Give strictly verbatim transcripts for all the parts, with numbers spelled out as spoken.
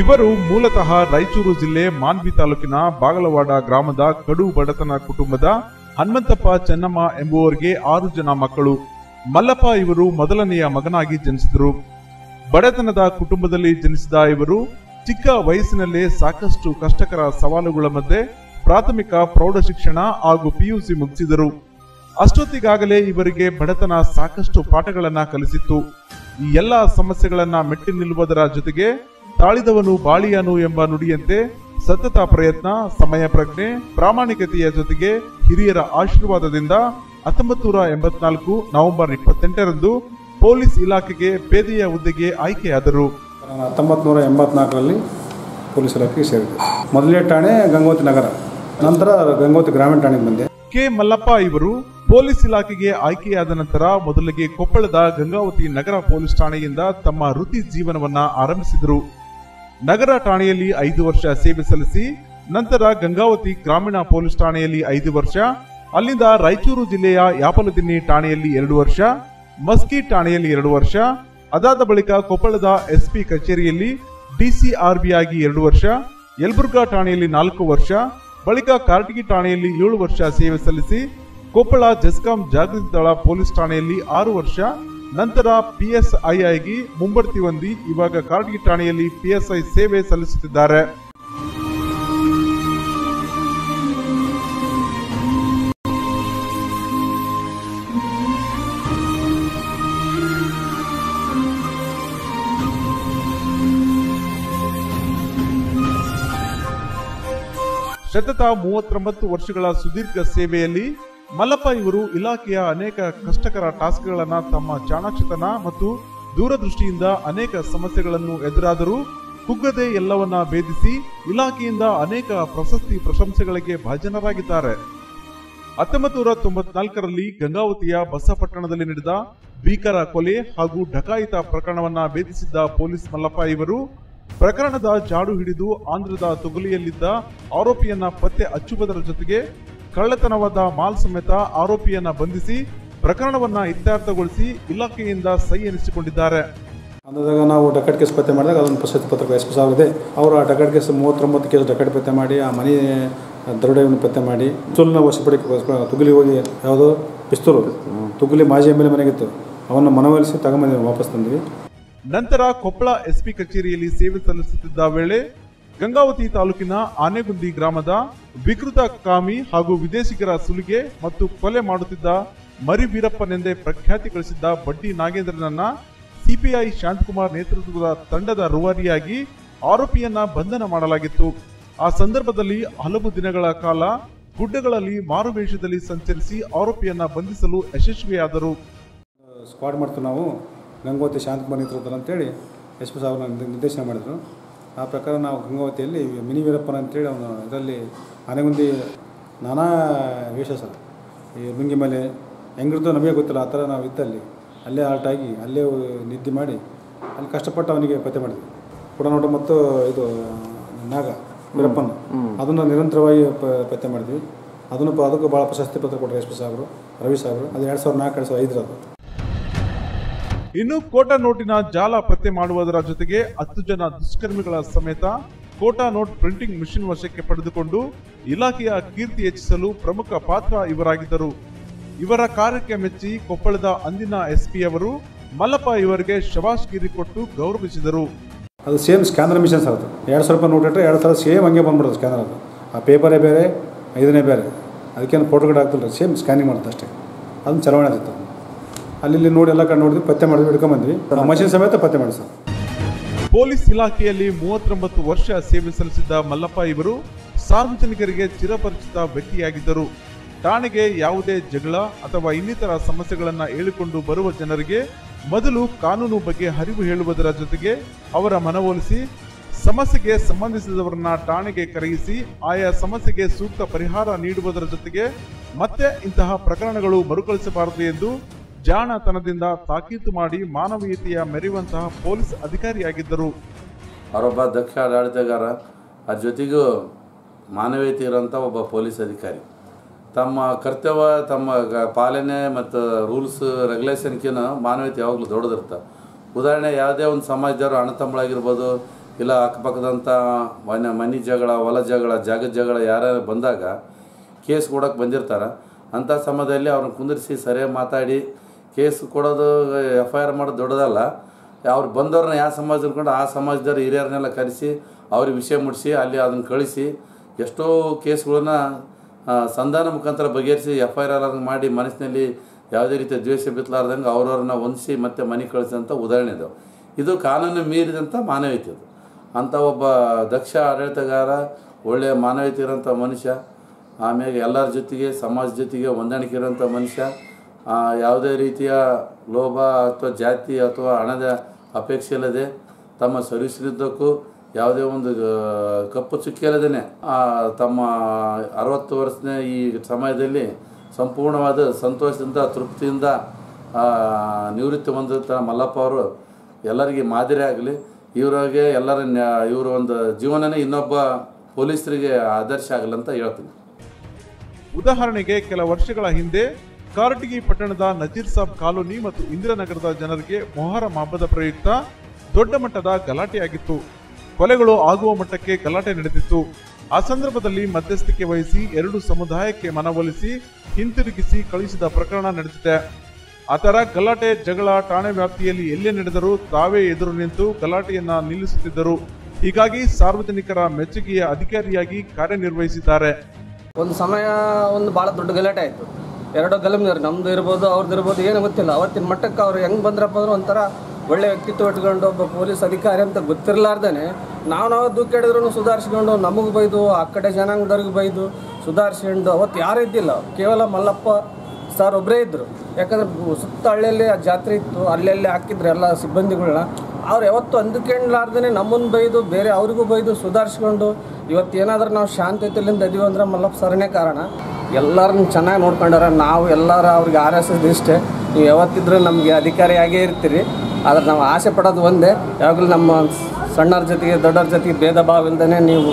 ಇವರು ಮೂಲತಃ ರಾಯಚೂರು ಜಿಲ್ಲೆ ಮಾನ್ವಿ ತಾಲೂಕಿನ ಬಾಗಲವಾಡ ಗ್ರಾಮದ ಕಡು ಬಡತನ ಕುಟುಂಬದ ಹನುಮಂತಪ್ಪ ಚೆನ್ನಮ್ಮ ಎಂಬುವರಿಗೆ ಆರು ಜನ ಮಕ್ಕಳು. ಮಲ್ಲಪ್ಪ ಇವರು ಮೊದಲನೆಯ ಮಗನಾಗಿ ಜನಿಸಿದರು. ಬಡತನದ ಕುಟುಂಬದಲ್ಲಿ ಜನಿಸಿದ ಇವರು ಚಿಕ್ಕ ವಯಸ್ಸಿನಲ್ಲೇ ಸಾಕಷ್ಟು ಕಷ್ಟಕರ ಸವಾಲುಗಳ ಮಧ್ಯೆ ಪ್ರಾಥಮಿಕ ಪ್ರೌಢ ಶಿಕ್ಷಣ ಹಾಗೂ ಪಿಯುಸಿ ಮುಗಿಸಿದರು. ಅಷ್ಟೊತ್ತಿಗಾಗಲೇ ಇವರಿಗೆ ಬಡತನ ಸಾಕಷ್ಟು ಪಾಠಗಳನ್ನ ಕಲಿಸಿತ್ತು. ಈ ಎಲ್ಲ ಸಮಸ್ಯೆಗಳನ್ನ ಮೆಟ್ಟಿ ನಿಲ್ಲುವುದರ ಜೊತೆಗೆ ತಾಳಿದವನು ಬಾಳಿಯನು ಎಂಬ ನುಡಿಯಂತೆ ಸತತ ಪ್ರಯತ್ನ, ಸಮಯ ಪ್ರಜ್ಞೆ, ಪ್ರಾಮಾಣಿಕತೆಯ ಜೊತೆಗೆ ಹಿರಿಯರ ಆಶೀರ್ವಾದದಿಂದ ಹತ್ತೊಂಬತ್ತು ನೂರ ಎಂಬತ್ನಾಲ್ಕು ನವೆಂಬರ್ ಇಪ್ಪತ್ತೆಂಟರಂದು ಪೊಲೀಸ್ ಇಲಾಖೆಗೆ ಪೇದೆಯ ಹುದ್ದೆಗೆ ಆಯ್ಕೆಯಾದರು. ಹತ್ತೊಂಬತ್ತು ನೂರ ಎಂಬತ್ನಾಲ್ಕರಲ್ಲಿ ಪೊಲೀಸ್ ಇಲಾಖೆಗೆ ಸೇರಿದೆ. ಮೊದಲನೇ ಠಾಣೆ ಗಂಗಾವತಿ ನಗರ, ನಂತರ ಗಂಗಾವತಿ ಗ್ರಾಮೀಣ ಠಾಣೆಗೆ ಬಂದೆ. ಕೆ ಮಲ್ಲಪ್ಪ ಇವರು ಪೊಲೀಸ್ ಇಲಾಖೆಗೆ ಆಯ್ಕೆಯಾದ ನಂತರ ಮೊದಲಿಗೆ ಕೊಪ್ಪಳದ ಗಂಗಾವತಿ ನಗರ ಪೊಲೀಸ್ ಠಾಣೆಯಿಂದ ತಮ್ಮ ವೃತ್ತಿ ಜೀವನವನ್ನ ಆರಂಭಿಸಿದರು. ನಗರ ಠಾಣೆಯಲ್ಲಿ ಐದು ವರ್ಷ ಸೇವೆ ಸಲ್ಲಿಸಿ ನಂತರ ಗಂಗಾವತಿ ಗ್ರಾಮೀಣ ಪೊಲೀಸ್ ಠಾಣೆಯಲ್ಲಿ ಐದು ವರ್ಷ, ಅಲ್ಲಿಂದ ರಾಯಚೂರು ಜಿಲ್ಲೆಯ ಯಾಪಲದಿನ್ನಿ ಠಾಣೆಯಲ್ಲಿ ಎರಡು ವರ್ಷ, ಮಸ್ಕಿ ಠಾಣೆಯಲ್ಲಿ ಎರಡು ವರ್ಷ, ಅದಾದ ಬಳಿಕ ಕೊಪ್ಪಳದ ಎಸ್ಪಿ ಕಚೇರಿಯಲ್ಲಿ ಡಿಸಿಆರ್ಬಿ ಆಗಿ ಎರಡು ವರ್ಷ, ಯಲಬುರ್ಗಾ ಠಾಣೆಯಲ್ಲಿ ನಾಲ್ಕು ವರ್ಷ, ಬಳಿಕ ಕಾರಟಗಿ ಠಾಣೆಯಲ್ಲಿ ಏಳು ವರ್ಷ ಸೇವೆ ಸಲ್ಲಿಸಿ ಕೊಪ್ಪಳ ಜೆಸ್ಕಾಂ ಜಾಗೃತಿ ದಳ ಪೊಲೀಸ್ ಠಾಣೆಯಲ್ಲಿ ಆರು ವರ್ಷ, ನಂತರ ಪಿಎಸ್ಐ ಆಗಿ ಮುಂಬಡ್ತಿ ಹೊಂದಿ ಇವಾಗ ಕಾರಟಗಿ ಠಾಣೆಯಲ್ಲಿ ಪಿಎಸ್ಐ ಸೇವೆ ಸಲ್ಲಿಸುತ್ತಿದ್ದಾರೆ. ಸತತ ಮೂವತ್ತೊಂಬತ್ತು ವರ್ಷಗಳ ಸುದೀರ್ಘ ಸೇವೆಯಲ್ಲಿ ಮಲ್ಲಪ್ಪ ಇವರು ಇಲಾಖೆಯ ಅನೇಕ ಕಷ್ಟಕರ ಟಾಸ್ಕ್ಗಳನ್ನ ತಮ್ಮ ಚಾಣಾಕ್ಷತನ ಮತ್ತು ದೂರದೃಷ್ಟಿಯಿಂದ ಅನೇಕ ಸಮಸ್ಯೆಗಳನ್ನು ಎದುರಾದರೂ ಕುಗ್ಗದೆ ಎಲ್ಲವನ್ನ ಭೇದಿಸಿ ಇಲಾಖೆಯಿಂದ ಅನೇಕ ಪ್ರಶಸ್ತಿ ಪ್ರಶಂಸೆಗಳಿಗೆ ಭಾಜನರಾಗಿದ್ದಾರೆ. ಹತ್ತೊಂಬತ್ತು ನೂರ ತೊಂಬತ್ನಾಲ್ಕರಲ್ಲಿ ಗಂಗಾವತಿಯ ಬಸಪಟ್ಟಣದಲ್ಲಿ ನಡೆದ ಭೀಕರ ಕೊಲೆ ಹಾಗೂ ಡಕಾಯಿತ ಪ್ರಕರಣವನ್ನ ಭೇದಿಸಿದ್ದ ಪೊಲೀಸ್ ಮಲ್ಲಪ್ಪ ಇವರು ಪ್ರಕರಣದ ಜಾಡು ಹಿಡಿದು ಆಂಧ್ರದ ತೊಗಲಿಯಲ್ಲಿದ್ದ ಆರೋಪಿಯನ್ನ ಪತ್ತೆ ಹಚ್ಚುವುದರ ಜೊತೆಗೆ ಕಳ್ಳತನವಾದ ಮಾಲ್ ಸಮೇತ ಆರೋಪಿಯನ್ನ ಬಂಧಿಸಿ ಪ್ರಕರಣವನ್ನ ಇತ್ಯರ್ಥಗೊಳಿಸಿ ಇಲಾಖೆಯಿಂದ ಸಹಿ ಎನಿಸಿಕೊಂಡಿದ್ದಾರೆ. ಅಂದಾಗ ನಾವು ಡಕಾಟ್ ಕೇಸ್ ಪತ್ತೆ ಮಾಡಿದಾಗ ಅದೊಂದು ಪ್ರಶಸ್ತಿ ಪತ್ರಕ ಎಸ್ ಪಿ ಆಗಿದೆ. ಅವರು ಆ ಡಕಾಟ್ ಕೇಸ್ ಮೂವತ್ತೊಂಬತ್ತು ಕೇಸ್ ಡಕಾಟ್ ಪತ್ತೆ ಮಾಡಿ ಆ ಮನೆ ದರೋಡೆಯನ್ನು ಪತ್ತೆ ಮಾಡಿ ಸುಳ್ಳಿನ ವಶಪಡಿ ತುಗುಲಿ ಹೋಗಿ ಯಾವುದೋ ಪಿಸ್ತೂರು ತುಗುಲಿ ಮಾಜಿ ಎಮ್ ಎಲ್ ಎ ಮನೆಗಿತ್ತು, ಅವನ್ನ ಮನವೊಲಿಸಿ ತಗೊಂಬಂದಿವಿ, ವಾಪಸ್ ತಂದ್ವಿ. ನಂತರ ಕೊಪ್ಪಳ ಎಸ್ಪಿ ಕಚೇರಿಯಲ್ಲಿ ಸೇವೆ ಸಲ್ಲಿಸುತ್ತಿದ್ದ ವೇಳೆ ಗಂಗಾವತಿ ತಾಲೂಕಿನ ಆನೆಗುಂದಿ ಗ್ರಾಮದ ವಿಕೃತ ಕಾಮಿ ಹಾಗೂ ವಿದೇಶಿಗರ ಸುಲಿಗೆ ಮತ್ತು ಕೊಲೆ ಮಾಡುತ್ತಿದ್ದ ಮರಿ ವೀರಪ್ಪನೆಂದೇ ಪ್ರಖ್ಯಾತಿ ಗಳಿಸಿದ್ದ ಬಡ್ಡಿ ನಾಗೇಂದ್ರನನ್ನ ಸಿಪಿಐ ಶಾಂತಕುಮಾರ್ ನೇತೃತ್ವದ ತಂಡದ ರೂವಾರಿಯಾಗಿ ಆರೋಪಿಯನ್ನ ಬಂಧನ ಮಾಡಲಾಗಿತ್ತು. ಆ ಸಂದರ್ಭದಲ್ಲಿ ಹಲವು ದಿನಗಳ ಕಾಲ ಗುಡ್ಡಗಳಲ್ಲಿ ಮಾರುವೇಷದಲ್ಲಿ ಸಂಚರಿಸಿ ಆರೋಪಿಯನ್ನ ಬಂಧಿಸಲು ಯಶಸ್ವಿಯಾದರು. ಸ್ಕ್ವಾಡ್ ಮಾಡ್ತೀವಿ ನಾವು, ಗಂಗಾವತಿ ಶಾಂತಕುಮಾರ್ ನೇತೃತ್ವದಲ್ಲಿ ಅಂತೇಳಿ ಎಸ್ ಪಿ ಸಾಹೇಬ್ ನಿರ್ದೇಶನ ಮಾಡಿದರು. ಆ ಪ್ರಕಾರ ನಾವು ಗಂಗಾವತಿಯಲ್ಲಿ ಮಿನಿ ವೀರಪ್ಪನ ಅಂತೇಳಿ ಅವನು ಇದರಲ್ಲಿ ಆನೆಗುಂದಿ ನಾನಾ ವೇಷ ಸರ್, ಈ ಲುಂಗಿ ಮೇಲೆ ಹೆಂಗಿರ್ತೋ ನಮಗೆ ಗೊತ್ತಿಲ್ಲ, ಆ ಥರ ನಾವು ಇದ್ದಲ್ಲಿ ಅಲ್ಲೇ ಆಲ್ಟಾಗಿ ಅಲ್ಲೇ ನಿದ್ದೆ ಮಾಡಿ ಅಲ್ಲಿ ಕಷ್ಟಪಟ್ಟು ಅವನಿಗೆ ಪತ್ತೆ ಮಾಡಿದ್ವಿ. ಪುಡನೋಟ ಮತ್ತು ಇದು ನಾಗ ವೀರಪ್ಪನ ಅದನ್ನು ನಿರಂತರವಾಗಿ ಪತ್ತೆ ಮಾಡಿದ್ವಿ. ಅದನ್ನು ಅದಕ್ಕೂ ಭಾಳ ಪ್ರಶಸ್ತಿ ಪತ್ರ ಕೊಟ್ಟರು ಎಸ್ ಪಿ ಸಾಹೇಬರು, ರವಿ ಸಾಹೇಬರು. ಅದು ಎರಡು ಸಾವಿರದ ನಾಲ್ಕು ಎರಡು ಸಾವಿರದ ಐದರದು. ಇನ್ನು ಕೋಟಾ ನೋಟಿನ ಜಾಲ ಪತ್ತೆ ಮಾಡುವುದರ ಜೊತೆಗೆ ಹತ್ತು ಜನ ದುಷ್ಕರ್ಮಿಗಳ ಸಮೇತ ಕೋಟಾ ನೋಟ್ ಪ್ರಿಂಟಿಂಗ್ ಮಿಷಿನ್ ವಶಕ್ಕೆ ಪಡೆದುಕೊಂಡು ಇಲಾಖೆಯ ಕೀರ್ತಿ ಹೆಚ್ಚಿಸಲು ಪ್ರಮುಖ ಪಾತ್ರ ಇವರಾಗಿದ್ದರು. ಇವರ ಕಾರ್ಯಕ್ಕೆ ಮೆಚ್ಚಿ ಕೊಪ್ಪಳದ ಅಂದಿನ ಎಸ್ಪಿ ಅವರು ಮಲ್ಲಪ್ಪ ಇವರಿಗೆ ಶಬಾಷ್ಗಿರಿ ಕೊಟ್ಟು ಗೌರವಿಸಿದರು. ಅದು ಸೇಮ್ ಸ್ಕ್ಯಾನರ್ ಮಿಷನ್ ಸರ್, ಅದು ಎರಡು ಸಾವಿರ ರೂಪಾಯಿ ನೋಟ್ ಇಟ್ಟರೆ ಎರಡು ಸಾವಿರ ಸೇಮ್ ಹಂಗೆ ಬಂದ್ಬಿಡೋದು ಸ್ಕ್ಯಾನರ್. ಅದು ಆ ಪೇಪರೇ ಬೇರೆ, ಐದನೇ ಬೇರೆ, ಅದಕ್ಕೇನು ಫೋಟೋಗಳು ಆಗ್ತಿಲ್ಲ, ಸೇಮ್ ಸ್ಕ್ಯಾನಿಂಗ್ ಮಾಡುತ್ತೆ ಅಷ್ಟೇ. ಅದನ್ನು ಚಲಾವಣೆ ಆಗ್ತಿತ್ತು. ಅಲ್ಲಿ ನೋಡಿ ಎಲ್ಲ ಕಡೆ ನೋಡಿದ್ವಿ, ಪತ್ತೆ ಮಾಡಿದ್ವಿ, ಹಿಡ್ಕೊಂಡ್ಬಂದ್ವಿ, ಮಷಿನ್ ಸಮೇತ ಪತ್ತೆ ಮಾಡಿ ಸರ್. ಪೊಲೀಸ್ ಇಲಾಖೆಯಲ್ಲಿ ಮೂವತ್ತೊಂಬತ್ತು ವರ್ಷ ಸೇವೆ ಸಲ್ಲಿಸಿದ್ದ ಮಲ್ಲಪ್ಪ ಇವರು ಸಾರ್ವಜನಿಕರಿಗೆ ಚಿರಪರಿಚಿತ ವ್ಯಕ್ತಿಯಾಗಿದ್ದರು. ಠಾಣೆಗೆ ಯಾವುದೇ ಜಗಳ ಅಥವಾ ಇನ್ನಿತರ ಸಮಸ್ಯೆಗಳನ್ನ ಹೇಳಿಕೊಂಡು ಬರುವ ಜನರಿಗೆ ಮೊದಲು ಕಾನೂನು ಬಗ್ಗೆ ಅರಿವು ಹೇಳುವುದರ ಜೊತೆಗೆ ಅವರ ಮನವೊಲಿಸಿ ಸಮಸ್ಯೆಗೆ ಸಂಬಂಧಿಸಿದವರನ್ನ ಠಾಣೆಗೆ ಕರೆಯಿಸಿ ಆಯಾ ಸಮಸ್ಯೆಗೆ ಸೂಕ್ತ ಪರಿಹಾರ ನೀಡುವುದರ ಜೊತೆಗೆ ಮತ್ತೆ ಇಂತಹ ಪ್ರಕರಣಗಳು ಮರುಕಳಿಸಬಾರದು ಎಂದು ಜಾಣತನದಿಂದ ತಾಕೀತು ಮಾಡಿ ಮಾನವೀಯತೆಯ ಮೆರೆಯುವಂತಹ ಪೊಲೀಸ್ ಅಧಿಕಾರಿಯಾಗಿದ್ದರು. ಅವರೊಬ್ಬ ದಕ್ಷ ಆಡಳಿತಗಾರ, ಅದ್ರ ಜೊತೆಗೂ ಮಾನವೀಯತೆ ಇರೋಂಥ ಒಬ್ಬ ಪೊಲೀಸ್ ಅಧಿಕಾರಿ. ತಮ್ಮ ಕರ್ತವ್ಯ, ತಮ್ಮ ಪಾಲನೆ ಮತ್ತು ರೂಲ್ಸ್ ರೆಗ್ಯುಲೇಷನ್ಕಿನ ಮಾನವೀಯತೆ ಯಾವಾಗಲೂ ದೊಡ್ಡದಿರುತ್ತೆ. ಉದಾಹರಣೆ, ಯಾವುದೇ ಒಂದು ಸಮಾಜದವರು ಅಣ್ಣ ತಮ್ಮಳಾಗಿರ್ಬೋದು, ಇಲ್ಲ ಅಕ್ಕಪಕ್ಕದಂಥ ಮನೆ ಮನೆ ಜಗಳ ಹೊಲ ಜಗಳ ಜಾಗದ ಜಗಳ ಯಾರ್ಯಾರು ಬಂದಾಗ ಕೇಸ್ ಕೊಡೋಕೆ ಬಂದಿರ್ತಾರೆ. ಅಂಥ ಸಮಯದಲ್ಲಿ ಅವ್ರನ್ನ ಕುಂದಿರಿಸಿ ಸರಿಯಾಗಿ ಮಾತಾಡಿ ಕೇಸ್ ಕೊಡೋದು ಎಫ್ ಐ ಆರ್ ಮಾಡೋದು ದೊಡ್ಡದಲ್ಲ. ಅವ್ರು ಬಂದವ್ರನ್ನ ಯಾವ ಸಮಾಜ ಇರ್ಕೊಂಡು ಆ ಸಮಾಜದವ್ರು ಹಿರಿಯರನ್ನೆಲ್ಲ ಕರೆಸಿ ಅವ್ರಿಗೆ ವಿಷಯ ಮುಟ್ಟಿಸಿ ಅಲ್ಲಿ ಅದನ್ನು ಕಳಿಸಿ ಎಷ್ಟೋ ಕೇಸ್ಗಳನ್ನ ಸಂಧಾನ ಮುಖಾಂತರ ಬಗೆಹರಿಸಿ ಎಫ್ ಐ ಆರ್ ಮಾಡಿ ಮನಸ್ಸಿನಲ್ಲಿ ಯಾವುದೇ ರೀತಿಯ ದ್ವೇಷ ಬಿತ್ತಲಾರ್ದಂಗೆ ಅವ್ರವ್ರನ್ನ ಹೊಂದಿಸಿ ಮತ್ತೆ ಮನೆಗೆ ಕಳಿಸಿದಂಥ ಉದಾಹರಣೆ ಇದಾವೆ. ಇದು ಕಾನೂನು ಮೀರಿದಂಥ ಮಾನವೀಯತೆ. ಅದು ಅಂಥ ಒಬ್ಬ ದಕ್ಷ ಆಡಳಿತಗಾರ, ಒಳ್ಳೆಯ ಮಾನವೀಯತೆ ಇರೋಂಥ ಮನುಷ್ಯ, ಆಮೇಲೆ ಎಲ್ಲರ ಜೊತೆಗೆ ಸಮಾಜ ಜೊತೆಗೆ ಹೊಂದಾಣಿಕೆ ಇರೋಂಥ ಮನುಷ್ಯ, ಯಾವುದೇ ರೀತಿಯ ಲೋಭ ಅಥವಾ ಜಾತಿ ಅಥವಾ ಹಣದ ಅಪೇಕ್ಷೆ ಇಲ್ಲದೆ ತಮ್ಮ ಸರ್ವಿಸ್ನಿದ್ದಕ್ಕೂ ಯಾವುದೇ ಒಂದು ಕಪ್ಪು ಚುಕ್ಕಿ ಇಲ್ಲದೇ ತಮ್ಮ ಅರವತ್ತು ವರ್ಷದ ಈ ಸಮಯದಲ್ಲಿ ಸಂಪೂರ್ಣವಾದ ಸಂತೋಷದಿಂದ ತೃಪ್ತಿಯಿಂದ ನಿವೃತ್ತಿ ಹೊಂದಿದ ಮಲ್ಲಪ್ಪ ಅವರು ಎಲ್ಲರಿಗೆ ಮಾದರಿ ಆಗಲಿ. ಇವರಿಗೆ ಎಲ್ಲರ ಇವರ ಒಂದು ಜೀವನನೇ ಇನ್ನೊಬ್ಬ ಪೊಲೀಸರಿಗೆ ಆದರ್ಶ ಆಗಲಿ ಅಂತ ಹೇಳ್ತೀನಿ. ಉದಾಹರಣೆಗೆ ಕೆಲ ವರ್ಷಗಳ ಹಿಂದೆ ಕಾರಟಗಿ ಪಟ್ಟಣದ ನಜೀರ್ ಸಾಬ್ ಕಾಲೋನಿ ಮತ್ತು ಇಂದಿರಾನಗರದ ಜನರಿಗೆ ಮೊಹರಂ ಹಬ್ಬದ ಪ್ರಯುಕ್ತ ದೊಡ್ಡ ಮಟ್ಟದ ಗಲಾಟೆಯಾಗಿತ್ತು. ಕೊಲೆಗಳು ಆಗುವ ಮಟ್ಟಕ್ಕೆ ಗಲಾಟೆ ನಡೆದಿತ್ತು. ಆ ಸಂದರ್ಭದಲ್ಲಿ ಮಧ್ಯಸ್ಥಿಕೆ ವಹಿಸಿ ಎರಡು ಸಮುದಾಯಕ್ಕೆ ಮನವೊಲಿಸಿ ಹಿಂತಿರುಗಿಸಿ ಕಳಿಸಿದ ಪ್ರಕರಣ ನಡೆದಿದೆ. ಆ ತರ ಗಲಾಟೆ ಜಗಳ ಠಾಣೆ ವ್ಯಾಪ್ತಿಯಲ್ಲಿ ಎಲ್ಲೇ ನಡೆದರೂ ತಾವೇ ಎದುರು ನಿಂತು ಗಲಾಟೆಯನ್ನ ನಿಲ್ಲಿಸುತ್ತಿದ್ದರು. ಹೀಗಾಗಿ ಸಾರ್ವಜನಿಕರ ಮೆಚ್ಚುಗೆಯ ಅಧಿಕಾರಿಯಾಗಿ ಕಾರ್ಯನಿರ್ವಹಿಸಿದ್ದಾರೆ. ಒಂದು ಸಮಯ ಒಂದು ಭಾಳ ದೊಡ್ಡ ಗಲಾಟೆ ಆಯಿತು. ಎರಡೋ ಗಲಭೆನವ್ರು ನಮ್ಮದು ಇರ್ಬೋದು ಅವ್ರದ್ದು ಇರ್ಬೋದು ಏನೂ ಗೊತ್ತಿಲ್ಲ. ಅವತ್ತಿನ ಮಟ್ಟಕ್ಕೆ ಅವ್ರು ಹೆಂಗೆ ಬಂದ್ರಪ್ಪ ಅಂದ್ರೆ ಒಂಥರ ಒಳ್ಳೆ ವ್ಯಕ್ತಿತ್ವ ಇಟ್ಕೊಂಡು ಒಬ್ಬ ಪೊಲೀಸ್ ಅಧಿಕಾರಿ ಅಂತ ಗೊತ್ತಿರಲಾರ್ದೇ ನಾವು ನಾವು ದುಃಖಿಡಿದ್ರು ಸುಧಾರಿಸ್ಕೊಂಡು ನಮಗೆ ಬೈದು ಆ ಕಡೆ ಜನಾಂಗದವ್ರಿಗೆ ಬೈದು ಸುಧಾರಿಸ್ಕೊಂಡು ಅವತ್ತು ಯಾರೂ ಇದ್ದಿಲ್ಲ. ಕೇವಲ ಮಲ್ಲಪ್ಪ ಸರ್ ಒಬ್ಬರೇ ಇದ್ದರು. ಯಾಕಂದ್ರೆ ಸುತ್ತ ಹಳ್ಳಿಯಲ್ಲಿ ಆ ಜಾತ್ರೆ ಇತ್ತು, ಅಲ್ಲೆಲ್ಲಿ ಹಾಕಿದ್ರು ಎಲ್ಲ ಸಿಬ್ಬಂದಿಗಳನ್ನ. ಅವ್ರು ಯಾವತ್ತು ಅಂದುಕೊಂಡ್ಲಾರ್ದೇ ನಮ್ಮನ್ನು ಬೈದು ಬೇರೆ ಅವ್ರಿಗೂ ಬೈದು ಸುಧಾರಿಸ್ಕೊಂಡು ಇವತ್ತು ಏನಾದರೂ ನಾವು ಶಾಂತತೆಯಿಂದ ಇದೀವಿ ಅಂದ್ರೆ ಮಲ್ಲಪ್ಪ ಸರ್ನೇ ಕಾರಣ. ಎಲ್ಲರನ್ನ ಚೆನ್ನಾಗಿ ನೋಡ್ಕೊಂಡಾರ. ನಾವು ಎಲ್ಲರ ಅವ್ರಿಗೆ ಆರ್ ಎಸ್ ಎಸ್ ಇಷ್ಟೇ, ನೀವು ಯಾವತ್ತಿದ್ರೂ ನಮಗೆ ಅಧಿಕಾರಿಯಾಗೇ ಇರ್ತೀರಿ. ಆದರೆ ನಾವು ಆಸೆ ಪಡೋದು ಒಂದೇ, ಯಾವಾಗಲೂ ನಮ್ಮ ಸಣ್ಣವ್ರ ಜೊತೆಗೆ ದೊಡ್ಡವ್ರ ಜೊತೆಗೆ ಭೇದ ಭಾವ ಇಲ್ದೇ ನೀವು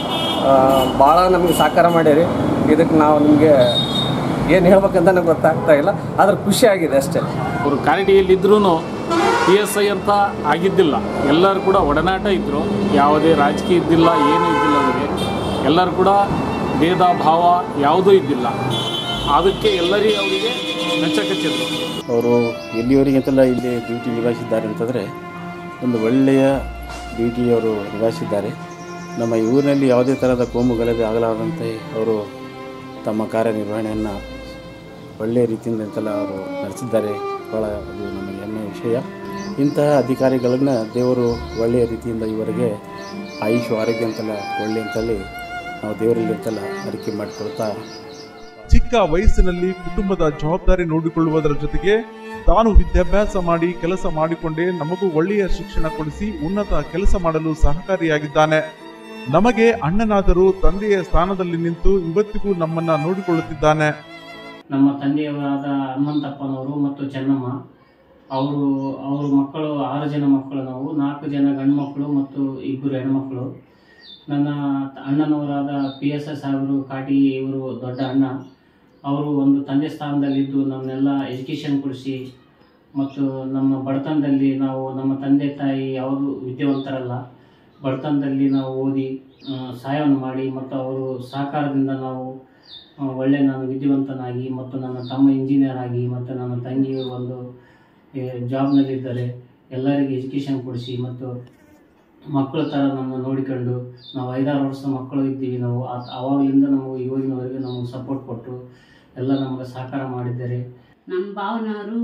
ಭಾಳ ನಮಗೆ ಸಹಕಾರ ಮಾಡಿರಿ. ಇದಕ್ಕೆ ನಾವು ನಿಮಗೆ ಏನು ಹೇಳ್ಬೇಕಂತ ನನಗೆ ಗೊತ್ತಾಗ್ತಾ ಇಲ್ಲ, ಆದ್ರೆ ಖುಷಿಯಾಗಿದೆ ಅಷ್ಟೇ. ಅವರು ಕಾರಟಗಿಯಲ್ಲಿದ್ದರೂ ಪಿ ಎಸ್ ಐ ಅಂತ ಆಗಿದ್ದಿಲ್ಲ. ಎಲ್ಲರೂ ಕೂಡ ಒಡನಾಟ ಇದ್ದರು. ಯಾವುದೇ ರಾಜಕೀಯ ಇದ್ದಿಲ್ಲ, ಏನೂ ಇದ್ದಿಲ್ಲ. ಅವರಿಗೆ ಎಲ್ಲರೂ ಕೂಡ ಭೇದ ಭಾವ ಯಾವುದೂ ಇದ್ದಿಲ್ಲ. ಅದಕ್ಕೆ ಎಲ್ಲರಿಗೂ ಅವರಿಗೆ ಮೆಚ್ಚಕಚ್ಚಿದ್ರು. ಅವರು ಎಲ್ಲಿಯವರಿಗಂತೆಲ್ಲ ಇಲ್ಲಿ ಡ್ಯೂಟಿ ನಿಭಾಯಿಸಿದ್ದಾರೆ ಅಂತಂದರೆ ಒಂದು ಒಳ್ಳೆಯ ಡ್ಯೂಟಿ ಅವರು ನಿಭಾಯಿಸಿದ್ದಾರೆ. ನಮ್ಮ ಈ ಊರಿನಲ್ಲಿ ಯಾವುದೇ ಥರದ ಕೋಮು ಗಲಭೆ ಆಗಲಾರದಂತೆ ಅವರು ತಮ್ಮ ಕಾರ್ಯನಿರ್ವಹಣೆಯನ್ನು ಒಳ್ಳೆಯ ರೀತಿಯಿಂದಂತೆಲ್ಲ ಅವರು ನಡೆಸಿದ್ದಾರೆ. ಭಾಳ ಅದು ನಮಗೆ ಹೆಮ್ಮೆಯ ವಿಷಯ. ಇಂತಹ ಅಧಿಕಾರಿಗಳನ್ನು ದೇವರು ಒಳ್ಳೆಯ ರೀತಿಯಿಂದ ಇವರಿಗೆ ಆಯುಷ್ ಆರೋಗ್ಯ ಅಂತೆಲ್ಲ ಒಳ್ಳೆ ಅಂತಲ್ಲಿ ನಾವು ದೇವರಲ್ಲಿ ಅಂತೆಲ್ಲ ಅರಿಕೆ ಮಾಡಿಕೊಳ್ತಾ, ಚಿಕ್ಕ ವಯಸ್ಸಿನಲ್ಲಿ ಕುಟುಂಬದ ಜವಾಬ್ದಾರಿ ನೋಡಿಕೊಳ್ಳುವುದರ ಜೊತೆಗೆ ತಾನು ವಿದ್ಯಾಭ್ಯಾಸ ಮಾಡಿ ಕೆಲಸ ಮಾಡಿಕೊಂಡೇ ನಮಗೂ ಒಳ್ಳೆಯ ಶಿಕ್ಷಣ ಕೊಡಿಸಿ ಉನ್ನತ ಕೆಲಸ ಮಾಡಲು ಸಹಕಾರಿಯಾಗಿದ್ದಾನೆ. ನಮಗೆ ಅಣ್ಣನಾದರೂ ತಂದೆಯ ಸ್ಥಾನದಲ್ಲಿ ನಿಂತು ಇವತ್ತಿಗೂ ನಮ್ಮನ್ನ ನೋಡಿಕೊಳ್ಳುತ್ತಿದ್ದಾನೆ. ನಮ್ಮ ತಂದೆಯವರಾದ ಹನುಮಂತಪ್ಪನವರು ಮತ್ತು ಚೆನ್ನಮ್ಮ ಅವರು ಅವ್ರ ಮಕ್ಕಳು ಆರು ಜನ ಮಕ್ಕಳು. ನಾವು ನಾಲ್ಕು ಜನ ಗಂಡು ಮಕ್ಕಳು ಮತ್ತು ಇಬ್ಬರು ಹೆಣ್ಮಕ್ಳು. ನನ್ನ ಅಣ್ಣನವರಾದ ಪಿ ಎಸ್ ಎಸ್ ಸಾಹೇಬರು ಕಾಟಿ, ಇವರು ದೊಡ್ಡ ಅಣ್ಣ. ಅವರು ಒಂದು ತಂದೆ ಸ್ಥಾನದಲ್ಲಿದ್ದು ನಮ್ಮನ್ನೆಲ್ಲ ಎಜುಕೇಷನ್ ಕೊಡಿಸಿ, ಮತ್ತು ನಮ್ಮ ಬಡತನದಲ್ಲಿ ನಾವು ನಮ್ಮ ತಂದೆ ತಾಯಿ ಯಾವುದು ವಿದ್ಯಾವಂತರಲ್ಲ, ಬಡತನದಲ್ಲಿ ನಾವು ಓದಿ ಸಹಾಯವನ್ನು ಮಾಡಿ ಮತ್ತು ಅವರು ಸಹಕಾರದಿಂದ ನಾವು ಒಳ್ಳೆ ನಾನು ವಿದ್ಯಾವಂತನಾಗಿ ಮತ್ತು ನನ್ನ ತಮ್ಮ ಇಂಜಿನಿಯರ್ ಆಗಿ ಮತ್ತು ನನ್ನ ತಂಗಿ ಒಂದು ಜಾಬ್ನಲ್ಲಿದ್ದಾರೆ. ಎಲ್ಲರಿಗೆ ಎಜುಕೇಷನ್ ಕೊಡಿಸಿ ಮತ್ತು ಮಕ್ಕಳ ಥರ ನಮ್ಮನ್ನು ನೋಡಿಕೊಂಡು ನಾವು ಐದಾರು ವರ್ಷ ಮಕ್ಕಳು ಇದ್ದೀವಿ. ನಾವು ಆವಾಗಲಿಂದ ನಾವು ಇವಾಗಿನವರೆಗೆ ನಮಗೆ ಸಪೋರ್ಟ್ ಕೊಟ್ಟು ಎಲ್ಲ ನಮಗೆ ಸಹಕಾರ ಮಾಡಿದ್ದಾರೆ. ನಮ್ಮ ಭಾವನವರು